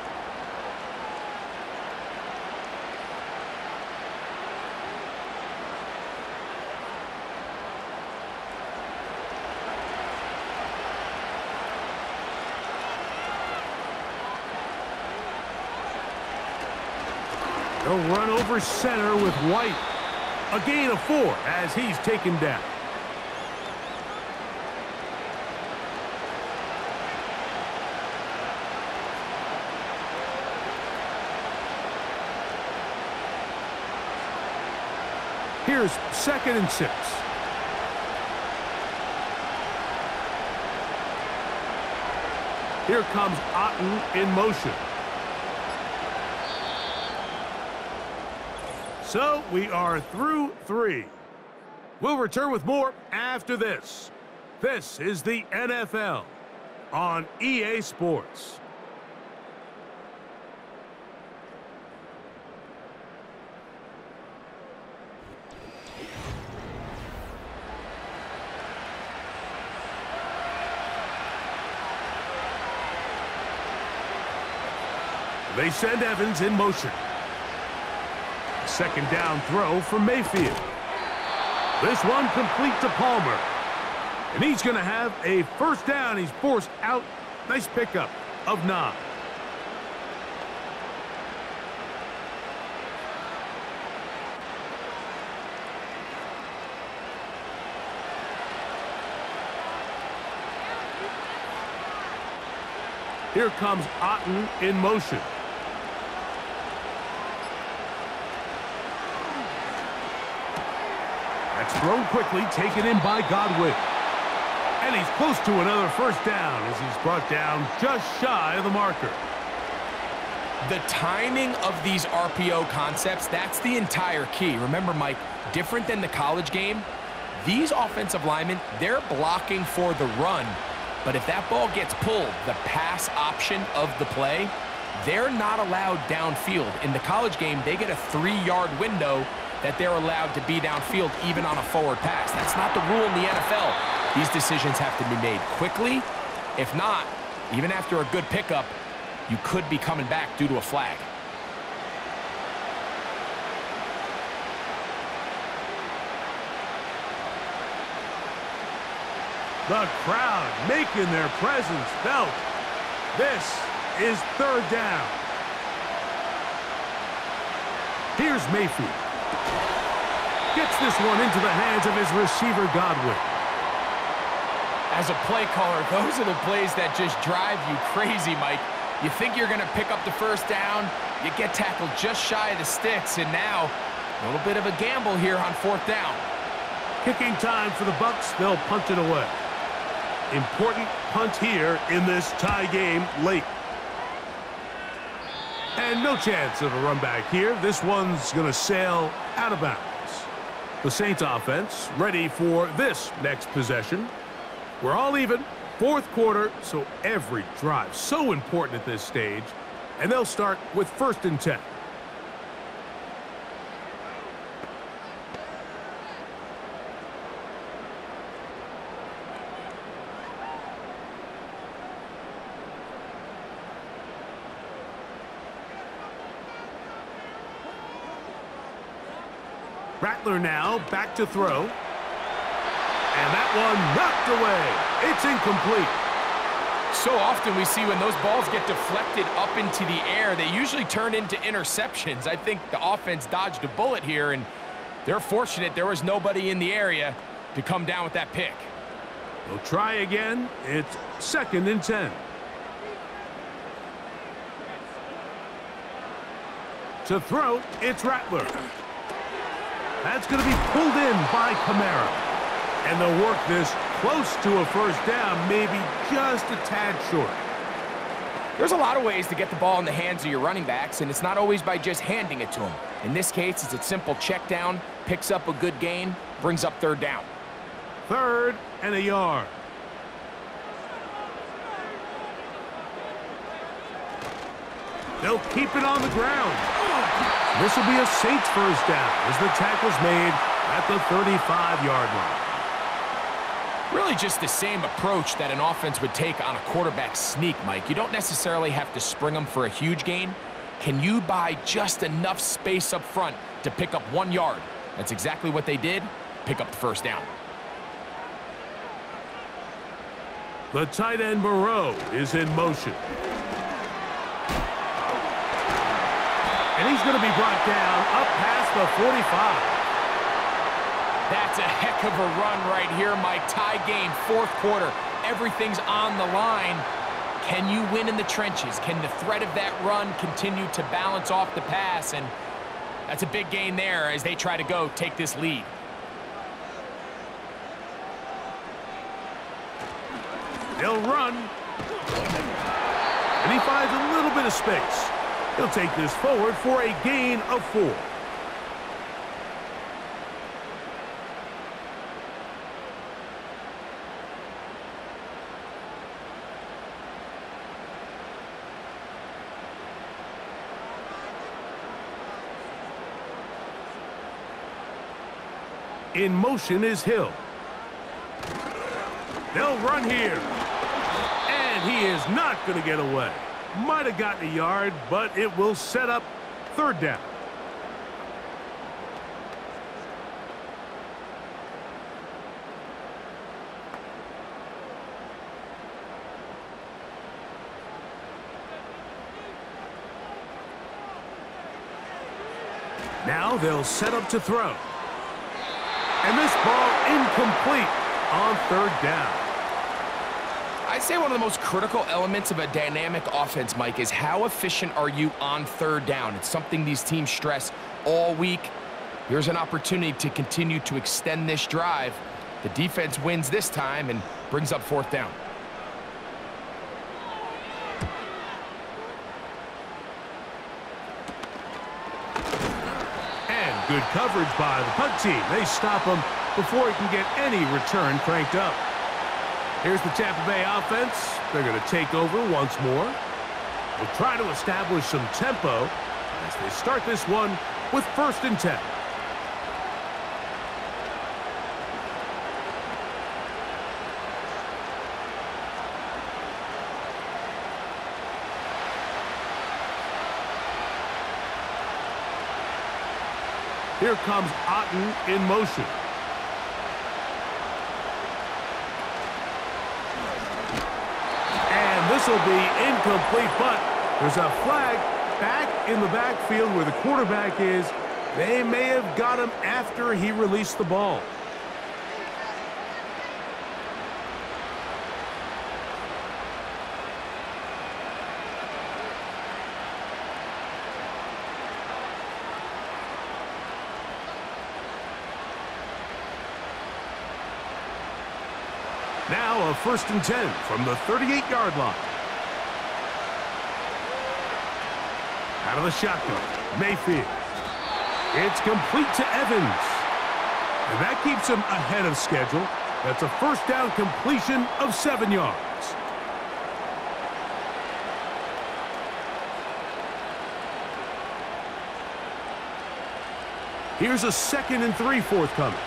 They'll run over center with White. A gain of 4 as he's taken down. Here's 2nd and 6. Here comes Otten in motion. So we are through 3. We'll return with more after this. This is the NFL on EA Sports. They send Evans in motion. second down throw for Mayfield. This one complete to Palmer. And he's going to have a first down. He's forced out. Nice pickup of 9. Here comes Otten in motion. That's thrown quickly, taken in by Godwin. And he's close to another first down as he's brought down just shy of the marker. The timing of these RPO concepts, that's the entire key. Remember, Mike, different than the college game, these offensive linemen, they're blocking for the run. But if that ball gets pulled, the pass option of the play, they're not allowed downfield. In the college game, they get a 3-yard window that they're allowed to be downfield even on a forward pass. That's not the rule in the NFL. These decisions have to be made quickly. If not, even after a good pickup, you could be coming back due to a flag. The crowd making their presence felt. This is third down. Here's Mayfield. Gets this one into the hands of his receiver, Godwin. As a play caller, those are the plays that just drive you crazy, Mike. You think you're going to pick up the first down, you get tackled just shy of the sticks, and now a little bit of a gamble here on fourth down. Kicking time for the Bucs. They'll punt it away. Important punt here in this tie game late. And no chance of a run back here. This one's going to sail out of bounds. The Saints offense ready for this next possession. We're all even. Fourth quarter, so every drive so important at this stage. And they'll start with 1st and 10. Rattler now back to throw. And that one knocked away. It's incomplete. So often we see when those balls get deflected up into the air, they usually turn into interceptions. I think the offense dodged a bullet here, and they're fortunate there was nobody in the area to come down with that pick. They'll try again. It's 2nd and 10. To throw, it's Rattler. That's going to be pulled in by Kamara. And they'll work this close to a first down, maybe just a tad short. There's a lot of ways to get the ball in the hands of your running backs, and it's not always by just handing it to them. In this case, it's a simple check down, picks up a good gain, brings up 3rd down. 3rd and a yard. They'll keep it on the ground. This will be a Saints first down as the tackle's made at the 35-yard line. Really just the same approach that an offense would take on a quarterback sneak, Mike. You don't necessarily have to spring them for a huge gain. Can you buy just enough space up front to pick up 1 yard? That's exactly what they did. Pick up the first down. The tight end Moreau is in motion. And he's going to be brought down up past the 45. That's a heck of a run right here, Mike. Tie game, 4th quarter. Everything's on the line. Can you win in the trenches? Can the threat of that run continue to balance off the pass? And that's a big gain there as they try to go take this lead. They'll run. And he finds a little bit of space. He'll take this forward for a gain of 4. In motion is Hill. They'll run here. And he is not going to get away. Might have gotten a yard, but it will set up 3rd down. Now they'll set up to throw. And this ball incomplete on third down. I'd say one of the most critical elements of a dynamic offense, Mike, is how efficient are you on third down. It's something these teams stress all week. Here's an opportunity to continue to extend this drive. The defense wins this time and brings up fourth down. And good coverage by the punt team. They stop him before he can get any return cranked up. Here's the Tampa Bay offense. They're going to take over once more. They'll try to establish some tempo as they start this one with 1st and 10. Here comes Otten in motion. And this will be incomplete, but there's a flag back in the backfield where the quarterback is. They may have got him after he released the ball. Now a 1st and 10 from the 38-yard line. Out of the shotgun, Mayfield. It's complete to Evans. And that keeps him ahead of schedule. That's a 1st down completion of 7 yards. Here's a 2nd and 3 forthcoming.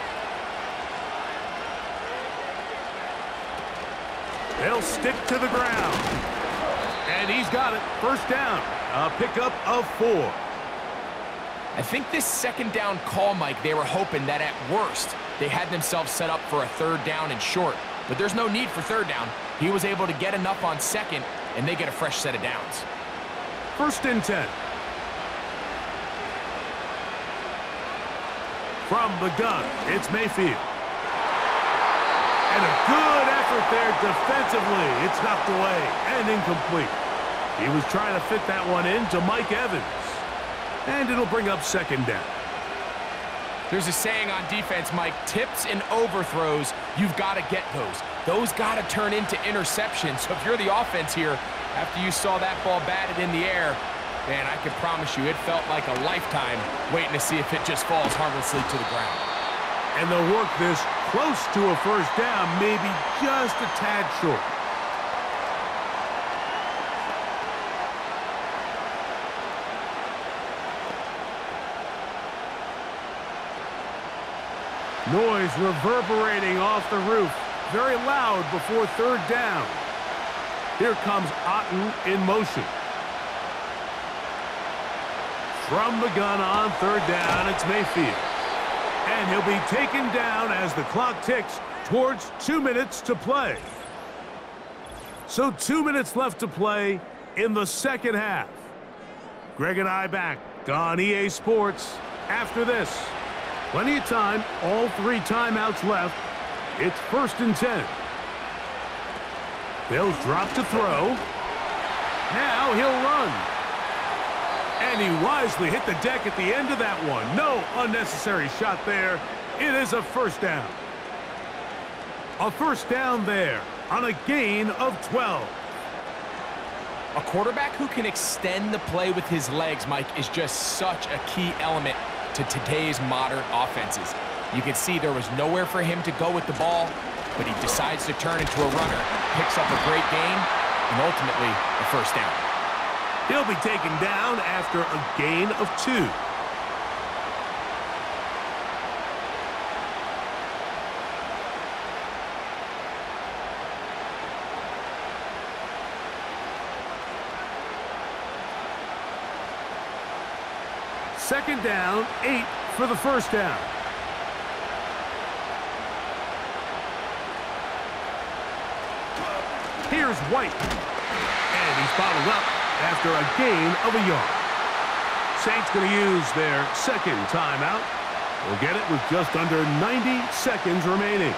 They'll stick to the ground. And he's got it. 1st down. A pickup of 4. I think this 2nd down call, Mike, they were hoping that at worst they had themselves set up for a 3rd down and short. But there's no need for 3rd down. He was able to get enough on 2nd, and they get a fresh set of downs. 1st and 10. From the gun, it's Mayfield. And a good effort there defensively. It's knocked away and incomplete. He was trying to fit that one in to Mike Evans. And it'll bring up 2nd down. There's a saying on defense, Mike, tips and overthrows, you've got to get those. Those got to turn into interceptions. So if you're the offense here, after you saw that ball batted in the air, man, I can promise you it felt like a lifetime waiting to see if it just falls harmlessly to the ground. And they'll work this close to a 1st down, maybe just a tad short. Noise reverberating off the roof. Very loud before 3rd down. Here comes Otten in motion. From the gun on 3rd down, it's Mayfield. And he'll be taken down as the clock ticks towards 2 minutes to play. So 2 minutes left to play in the 2nd half. Greg and I back on EA Sports after this. Plenty of time, all 3 timeouts left. It's 1st and 10. They'll drop to throw. Now he'll run. And he wisely hit the deck at the end of that one. No unnecessary shot there. It is a 1st down. A 1st down there on a gain of 12. A quarterback who can extend the play with his legs, Mike, is just such a key element to today's modern offenses. You can see there was nowhere for him to go with the ball, but he decides to turn into a runner, picks up a great gain, and ultimately a 1st down. He'll be taken down after a gain of 2. Second down, 8 for the 1st down. Here's White. And he's bottled up after a gain of a yard. Saints going to use their second timeout. They'll get it with just under 90 seconds remaining.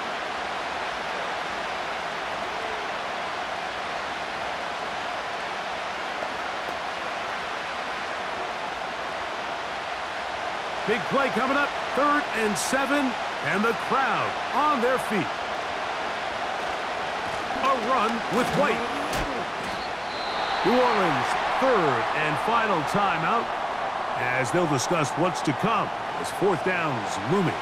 Big play coming up, 3rd and 7, and the crowd on their feet. A run with White. New Orleans' 3rd and final timeout, as they'll discuss what's to come as 4th down's looming.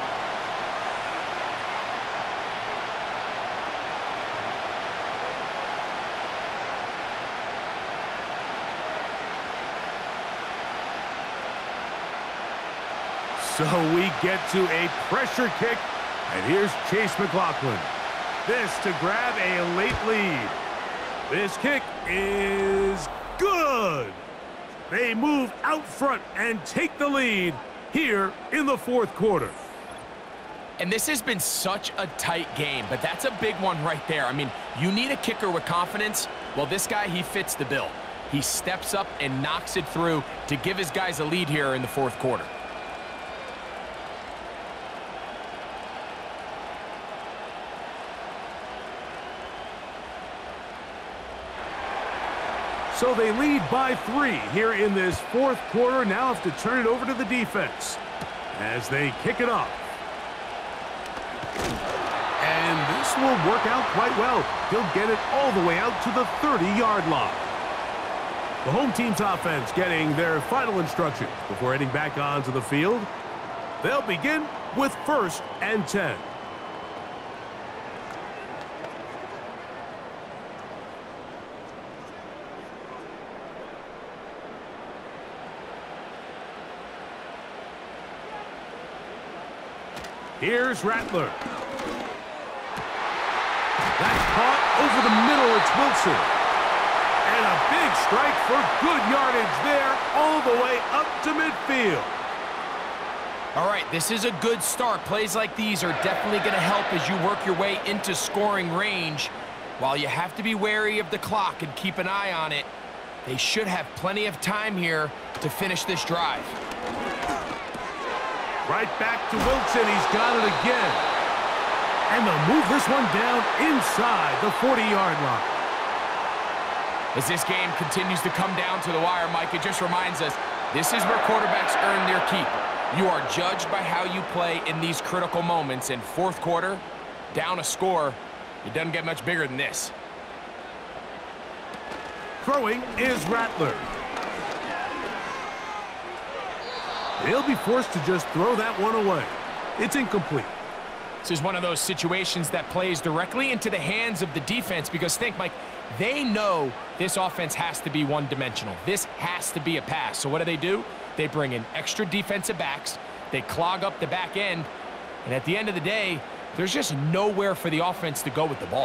So we get to a pressure kick, and here's Chase McLaughlin. This to grab a late lead. This kick is good. They move out front and take the lead here in the 4th quarter. And this has been such a tight game, but that's a big one right there. I mean, you need a kicker with confidence. Well, this guy, he fits the bill. He steps up and knocks it through to give his guys a lead here in the 4th quarter. So they lead by 3 here in this 4th quarter. Now have to turn it over to the defense as they kick it off. And this will work out quite well. He'll get it all the way out to the 30-yard line. The home team's offense getting their final instructions before heading back onto the field. They'll begin with 1st and 10. Here's Rattler. That's caught over the middle. It's Wilson. And a big strike for good yardage there all the way up to midfield. All right, this is a good start. Plays like these are definitely going to help as you work your way into scoring range. While you have to be wary of the clock and keep an eye on it, they should have plenty of time here to finish this drive. Right back to Wilson. He's got it again. And they'll move this one down inside the 40-yard line. As this game continues to come down to the wire, Mike, it just reminds us, this is where quarterbacks earn their keep. You are judged by how you play in these critical moments. In 4th quarter, down a score, it doesn't get much bigger than this. Throwing is Rattler. He'll be forced to just throw that one away. It's incomplete. This is one of those situations that plays directly into the hands of the defense because think, Mike, they know this offense has to be one-dimensional. This has to be a pass. So what do? They bring in extra defensive backs. They clog up the back end. And at the end of the day, there's just nowhere for the offense to go with the ball.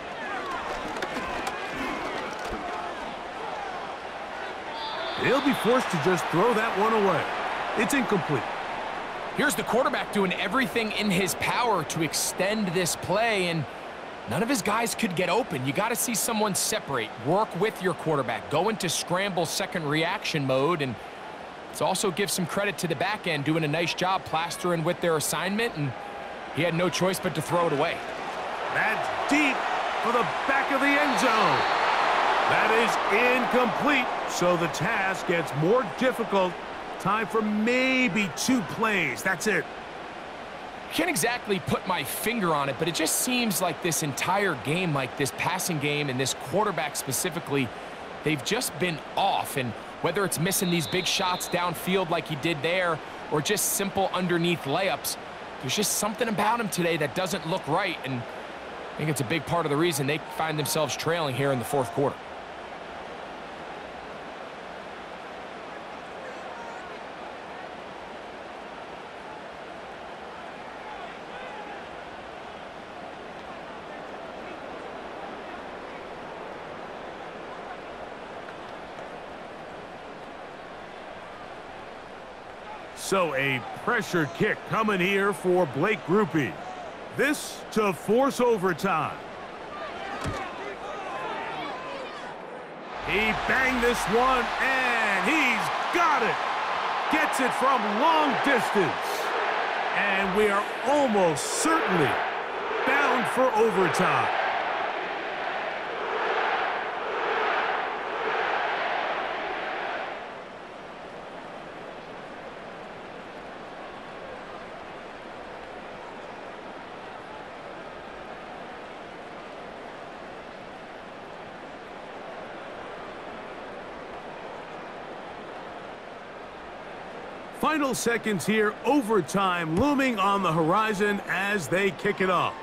He'll be forced to just throw that one away. It's incomplete. Here's the quarterback doing everything in his power to extend this play, and none of his guys could get open. You got to see someone separate, work with your quarterback, go into scramble second reaction mode, and let's also give some credit to the back end doing a nice job plastering with their assignment, and he had no choice but to throw it away. That's deep for the back of the end zone. That is incomplete, so the task gets more difficult. Time for maybe 2 plays. That's it. Can't exactly put my finger on it, but it just seems like this entire game, like this passing game and this quarterback specifically, they've just been off. And whether it's missing these big shots downfield like he did there or just simple underneath layups, there's just something about him today that doesn't look right. And I think it's a big part of the reason they find themselves trailing here in the 4th quarter. So a pressure kick coming here for Blake Grupe. This to force overtime. He banged this one, and he's got it. Gets it from long distance. And we are almost certainly bound for overtime. Final seconds here, overtime looming on the horizon as they kick it off.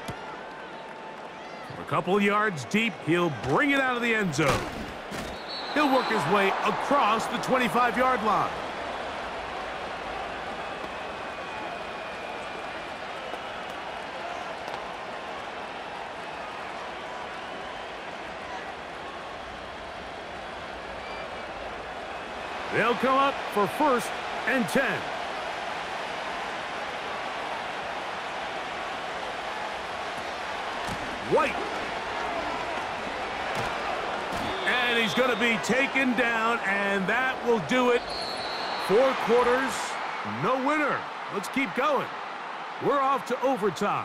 A couple yards deep, he'll bring it out of the end zone. He'll work his way across the 25-yard line. They'll come up for first and 10. White. And he's going to be taken down, and that will do it. 4 quarters, no winner. Let's keep going. We're off to overtime.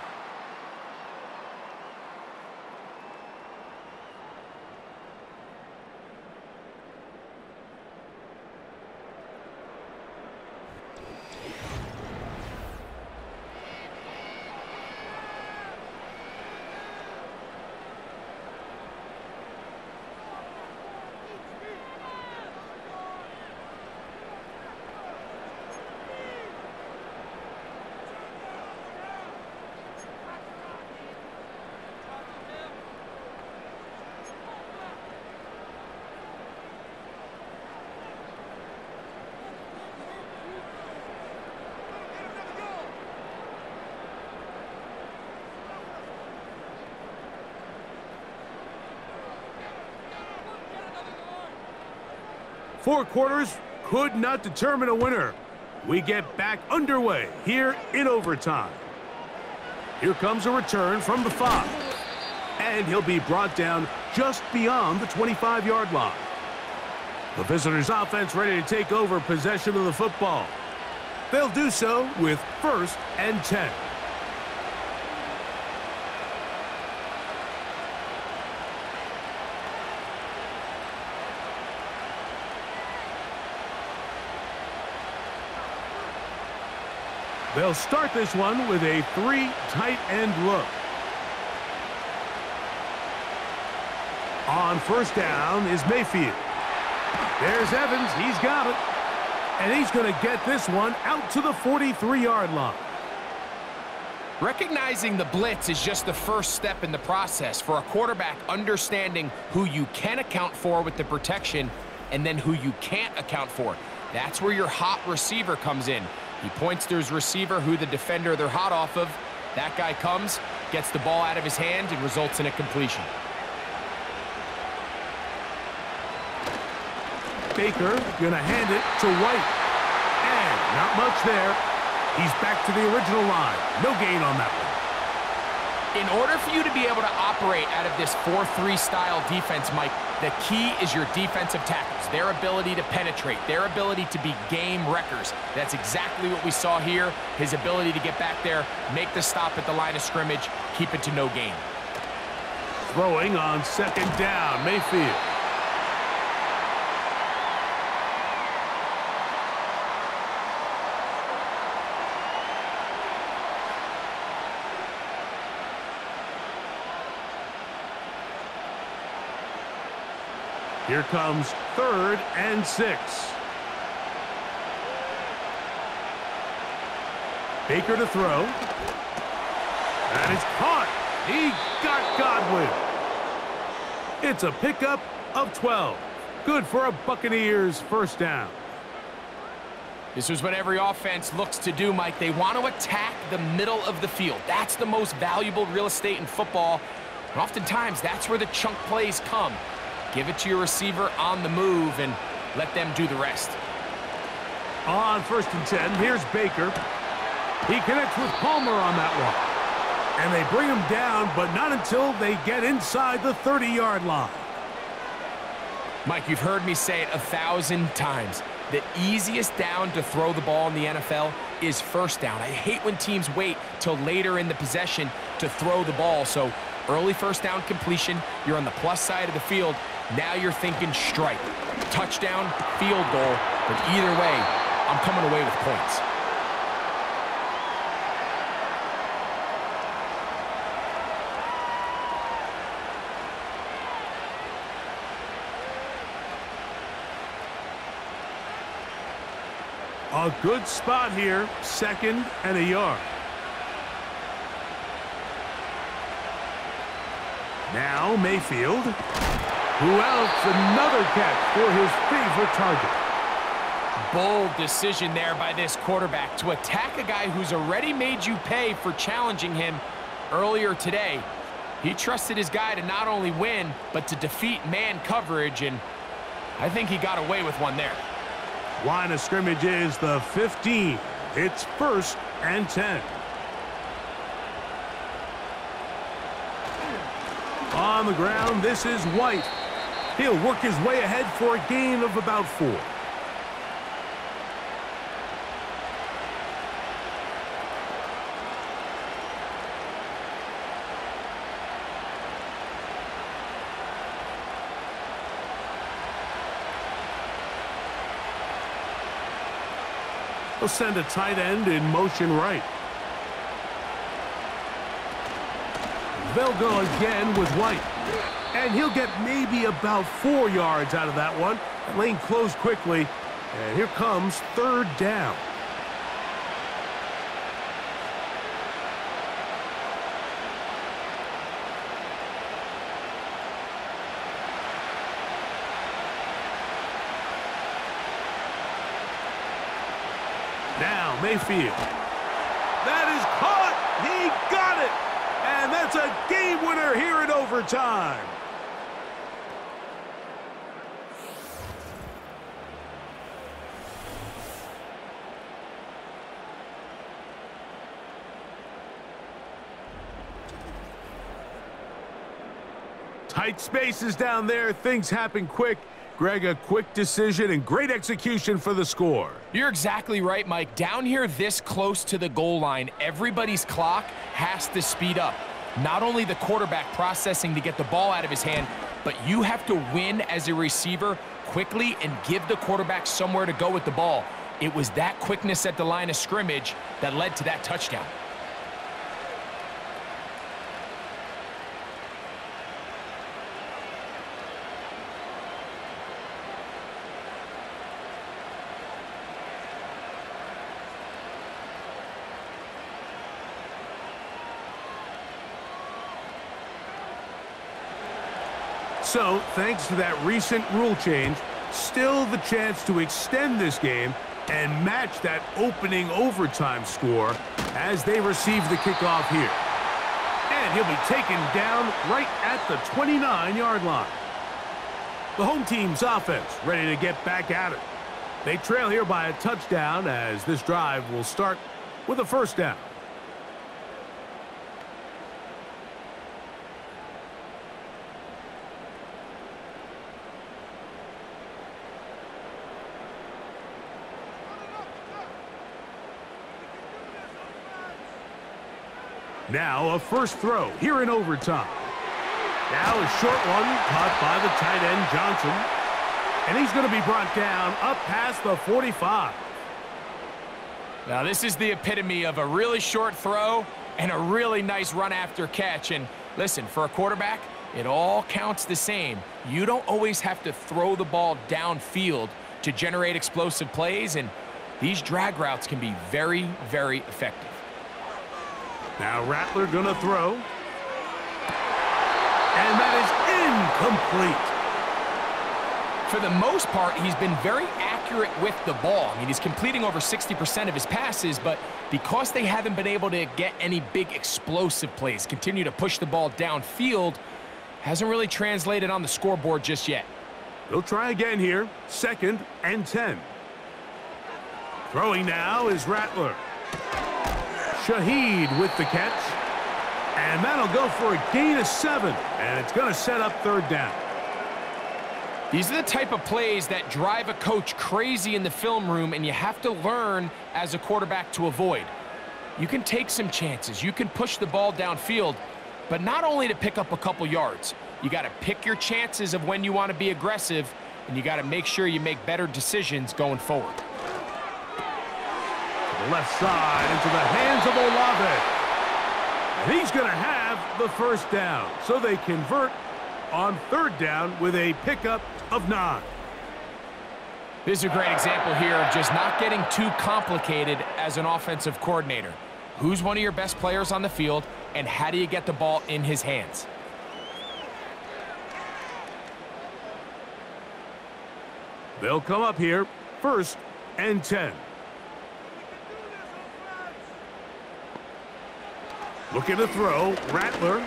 Four quarters could not determine a winner. We get back underway here in overtime. Here comes a return from the 5. And he'll be brought down just beyond the 25-yard line. The visitors' offense ready to take over possession of the football. They'll do so with first and 10. They'll start this one with a 3 tight end look. On first down is Mayfield. There's Evans. He's got it. And he's going to get this one out to the 43-yard line. Recognizing the blitz is just the first step in the process for a quarterback, understanding who you can account for with the protection and then who you can't account for. That's where your hot receiver comes in. He points to his receiver, who the defender they're hot off of. That guy comes, gets the ball out of his hand, and results in a completion. Baker going to hand it to White. And not much there. He's back to the original line. No gain on that one. In order for you to be able to operate out of this 4-3 style defense, Mike, the key is your defensive tackles, their ability to penetrate, their ability to be game wreckers. That's exactly what we saw here. His ability to get back there, make the stop at the line of scrimmage, keep it to no gain. Throwing on second down, Mayfield. Here comes 3rd and 6. Baker to throw. And it's caught. He got Godwin. It's a pickup of 12. Good for a Buccaneers first down. This is what every offense looks to do, Mike. They want to attack the middle of the field. That's the most valuable real estate in football. And oftentimes, that's where the chunk plays come. Give it to your receiver on the move and let them do the rest. On 1st and 10, here's Baker. He connects with Palmer on that one. And they bring him down, but not until they get inside the 30-yard line. Mike, you've heard me say it 1,000 times. the easiest down to throw the ball in the NFL is first down. I hate when teams wait till later in the possession to throw the ball. So early first down completion, you're on the plus side of the field. Now you're thinking strike, touchdown, field goal. But either way, I'm coming away with points. A good spot here, 2nd and a yard. Now Mayfield, who else? Another catch for his favorite target. Bold decision there by this quarterback to attack a guy who's already made you pay for challenging him earlier today. He trusted his guy to not only win, but to defeat man coverage, and I think he got away with one there. Line of scrimmage is the 15. It's 1st and 10. On the ground, this is White. He'll work his way ahead for a gain of about 4. He'll send a tight end in motion right. They'll go again with White. And he'll get maybe about 4 yards out of that one. Lane closed quickly. And here comes 3rd down. Now Mayfield. That is caught. He got it. And that's a game winner here in overtime. Tight spaces down there. Things happen quick. Greg, a quick decision and great execution for the score. You're exactly right, Mike. Down here this close to the goal line, everybody's clock has to speed up. Not only the quarterback processing to get the ball out of his hand, but you have to win as a receiver quickly and give the quarterback somewhere to go with the ball. It was that quickness at the line of scrimmage that led to that touchdown. So, thanks to that recent rule change, still the chance to extend this game and match that opening overtime score as they receive the kickoff here. And he'll be taken down right at the 29-yard line. The home team's offense ready to get back at it. They trail here by a touchdown as this drive will start with a 1st down. Now a first throw here in overtime. Now a short one caught by the tight end Johnson. And he's going to be brought down up past the 45. Now this is the epitome of a really short throw and a really nice run after catch. And listen, for a quarterback, it all counts the same. You don't always have to throw the ball downfield to generate explosive plays. And these drag routes can be very, very effective. Now Rattler gonna throw. And that is incomplete. For the most part, he's been very accurate with the ball. I mean, he's completing over 60% of his passes, but because they haven't been able to get any big explosive plays, continue to push the ball downfield, hasn't really translated on the scoreboard just yet. They'll try again here. 2nd and 10. Throwing now is Rattler. Shaheed with the catch. And that'll go for a gain of 7. And it's going to set up 3rd down. These are the type of plays that drive a coach crazy in the film room, and you have to learn as a quarterback to avoid. You can take some chances. You can push the ball downfield, but not only to pick up a couple yards. You got to pick your chances of when you want to be aggressive, and you got to make sure you make better decisions going forward. The left side into the hands of Olave. And he's going to have the first down. So they convert on third down with a pickup of 9. This is a great example here of just not getting too complicated as an offensive coordinator. Who's one of your best players on the field, and how do you get the ball in his hands? They'll come up here, 1st and 10. Looking to throw, Rattler.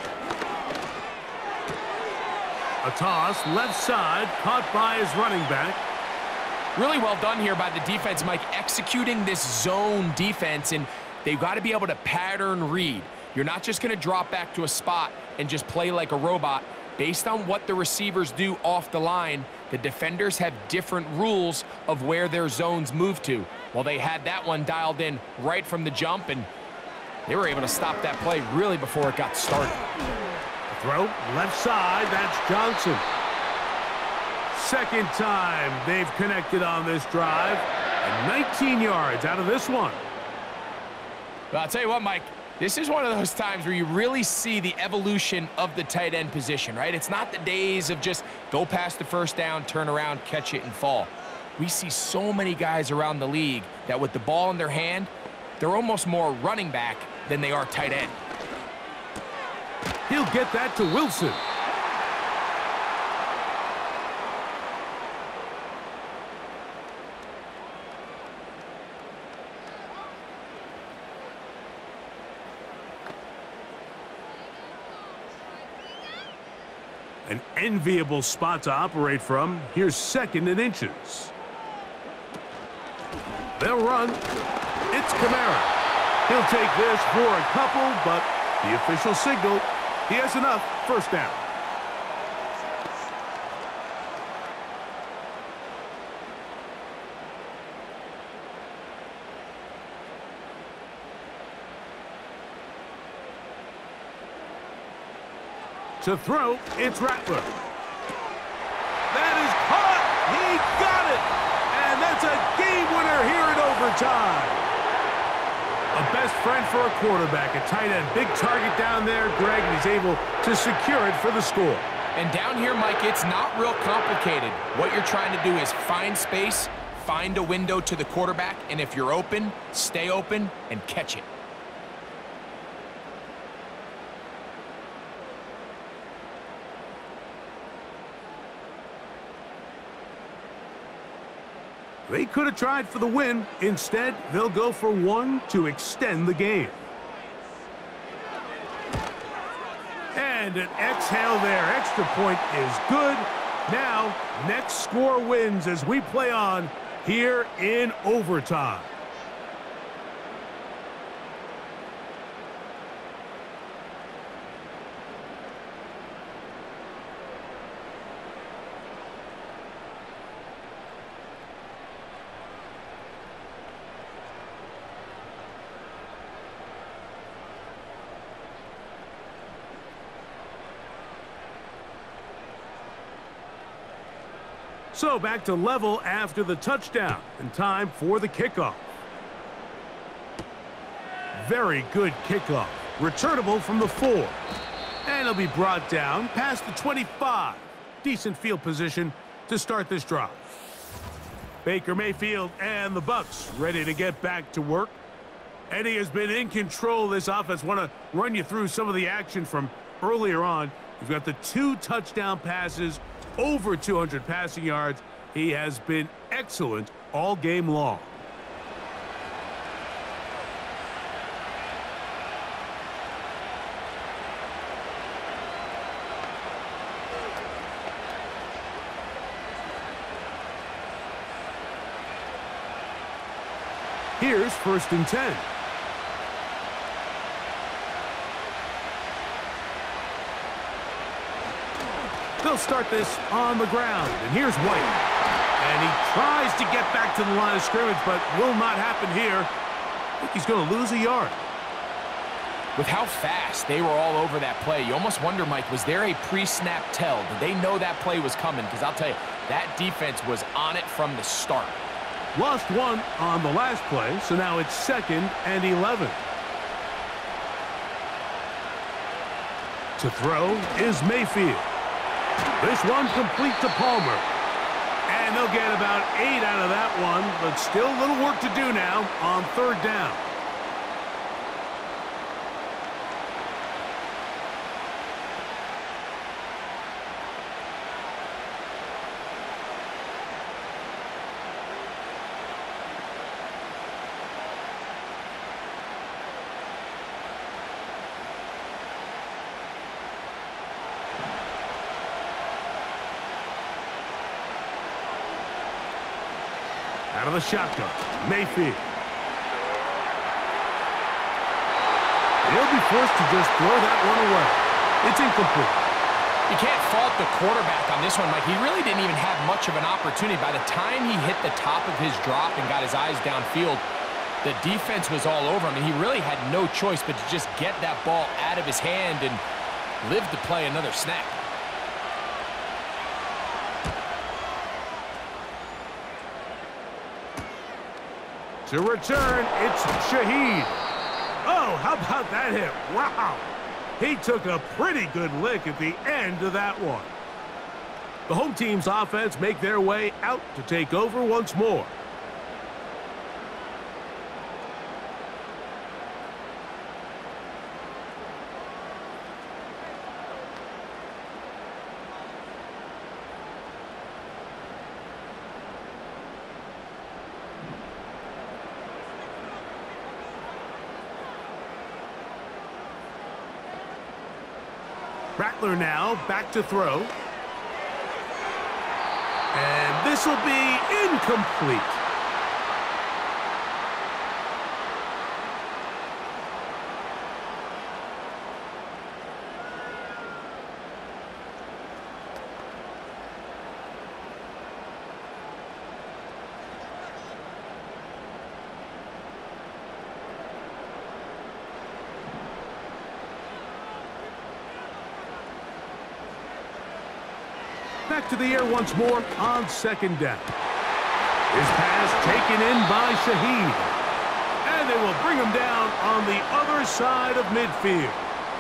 A toss, left side, caught by his running back. Really well done here by the defense, Mike, executing this zone defense, and they've got to be able to pattern read. You're not just going to drop back to a spot and just play like a robot. Based on what the receivers do off the line, the defenders have different rules of where their zones move to. Well, they had that one dialed in right from the jump, and they were able to stop that play really before it got started. Throw, left side, that's Johnson. Second time they've connected on this drive, and 19 yards out of this one. Well, I'll tell you what, Mike, this is one of those times where you really see the evolution of the tight end position, right? It's not the days of just go past the first down, turn around, catch it, and fall. We see so many guys around the league that with the ball in their hand, they're almost more running back than they are tight end. He'll get that to Wilson. An enviable spot to operate from. Here's 2nd and inches. They'll run. It's Kamara. He'll take this for a couple, but the official signal, he has enough. First down. To throw, it's Rattler. That is caught. He got it. And that's a game winner here in overtime. A best friend for a quarterback, a tight end. Big target down there, Greg, and he's able to secure it for the score. And down here, Mike, it's not real complicated. What you're trying to do is find space, find a window to the quarterback, and if you're open, stay open and catch it. They could have tried for the win. Instead, they'll go for 1 to extend the game. And an exhale there. Extra point is good. Now, next score wins as we play on here in overtime. So back to level after the touchdown, and time for the kickoff. Very good kickoff. Returnable from the 4. And it'll be brought down past the 25. Decent field position to start this drive. Baker Mayfield and the Bucs ready to get back to work. Eddie has been in control of this offense. Want to run you through some of the action from earlier on. We've got the 2 touchdown passes, over 200 passing yards. He has been excellent all game long. Here's 1st and 10. The They'll start this on the ground, and here's White. And he tries to get back to the line of scrimmage, but will not happen here. I think he's going to lose a yard. With how fast they were all over that play, you almost wonder, Mike, was there a pre-snap tell? Did they know that play was coming? Because I'll tell you, that defense was on it from the start. Lost one on the last play, so now it's 2nd and 11. To throw is Mayfield. This one complete to Palmer. And they'll get about 8 out of that one, but still a little work to do now on 3rd down. Out of the shotgun, Mayfield. He'll be forced to just throw that one away. It's incomplete. You can't fault the quarterback on this one, Mike. He really didn't even have much of an opportunity. By the time he hit the top of his drop and got his eyes downfield, the defense was all over him, and he really had no choice but to just get that ball out of his hand and live to play another snap. To return, it's Shaheed. Oh, how about that hit? Wow. He took a pretty good lick at the end of that one. The home team's offense make their way out to take over once more. Rattler now back to throw. And this will be incomplete. Back to the air once more on 2nd down. His pass taken in by Shaheed. And they will bring him down on the other side of midfield.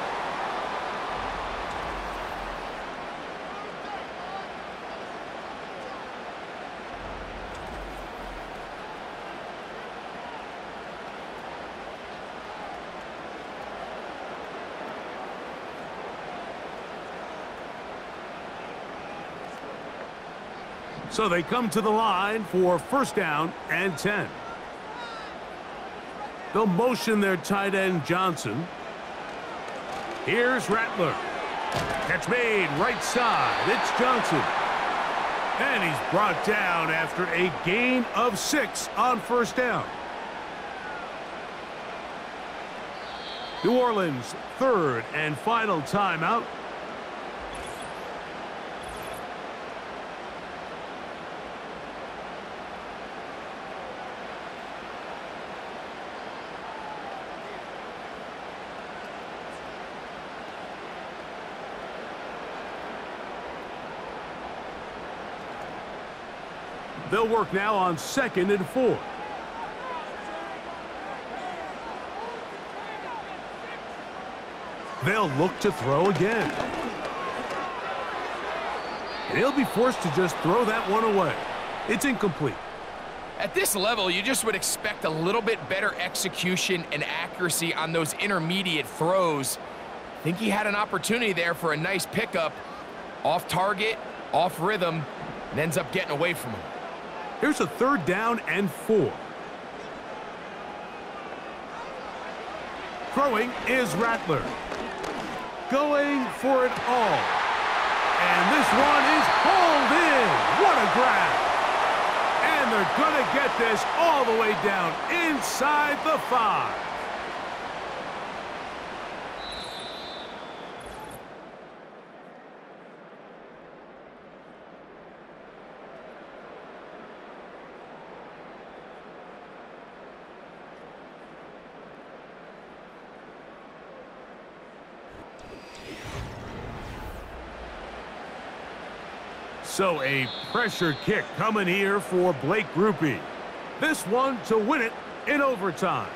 So they come to the line for 1st down and 10. They'll motion their tight end Johnson. Here's Rattler. Catch made right side. It's Johnson. And he's brought down after a gain of 6 on 1st down. New Orleans' 3rd and final timeout. They'll work now on 2nd and 4. They'll look to throw again. And he'll be forced to just throw that one away. It's incomplete. At this level, you just would expect a little bit better execution and accuracy on those intermediate throws. I think he had an opportunity there for a nice pickup. Off target, off rhythm, and ends up getting away from him. Here's a 3rd down and 4. Throwing is Rattler. Going for it all. And this one is hauled in. What a grab. And they're going to get this all the way down inside the 5. So a pressure kick coming here for Blake Grupe. This one to win it in overtime.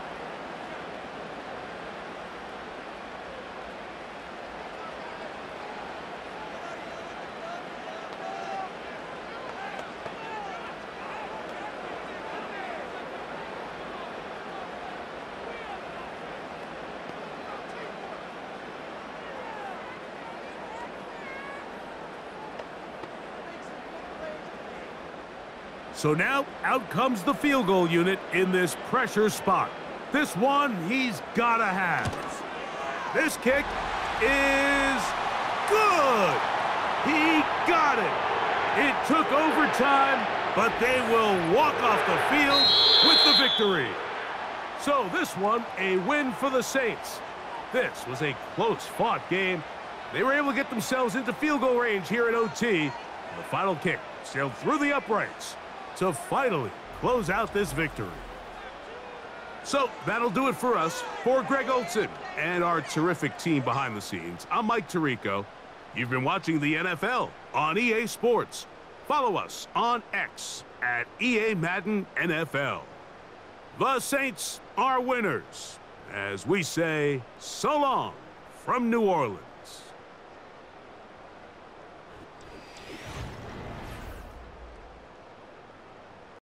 So now, out comes the field goal unit in this pressure spot. This one he's gotta have. This kick is good. He got it. It took overtime, but they will walk off the field with the victory. So this one, a win for the Saints. This was a close-fought game. They were able to get themselves into field goal range here at OT. The final kick sailed through the uprights to finally close out this victory. So that'll do it for us. For Greg Olson and our terrific team behind the scenes, I'm Mike Tirico. You've been watching the NFL on EA Sports. Follow us on X at EA Madden NFL. The Saints are winners, as we say so long from New Orleans.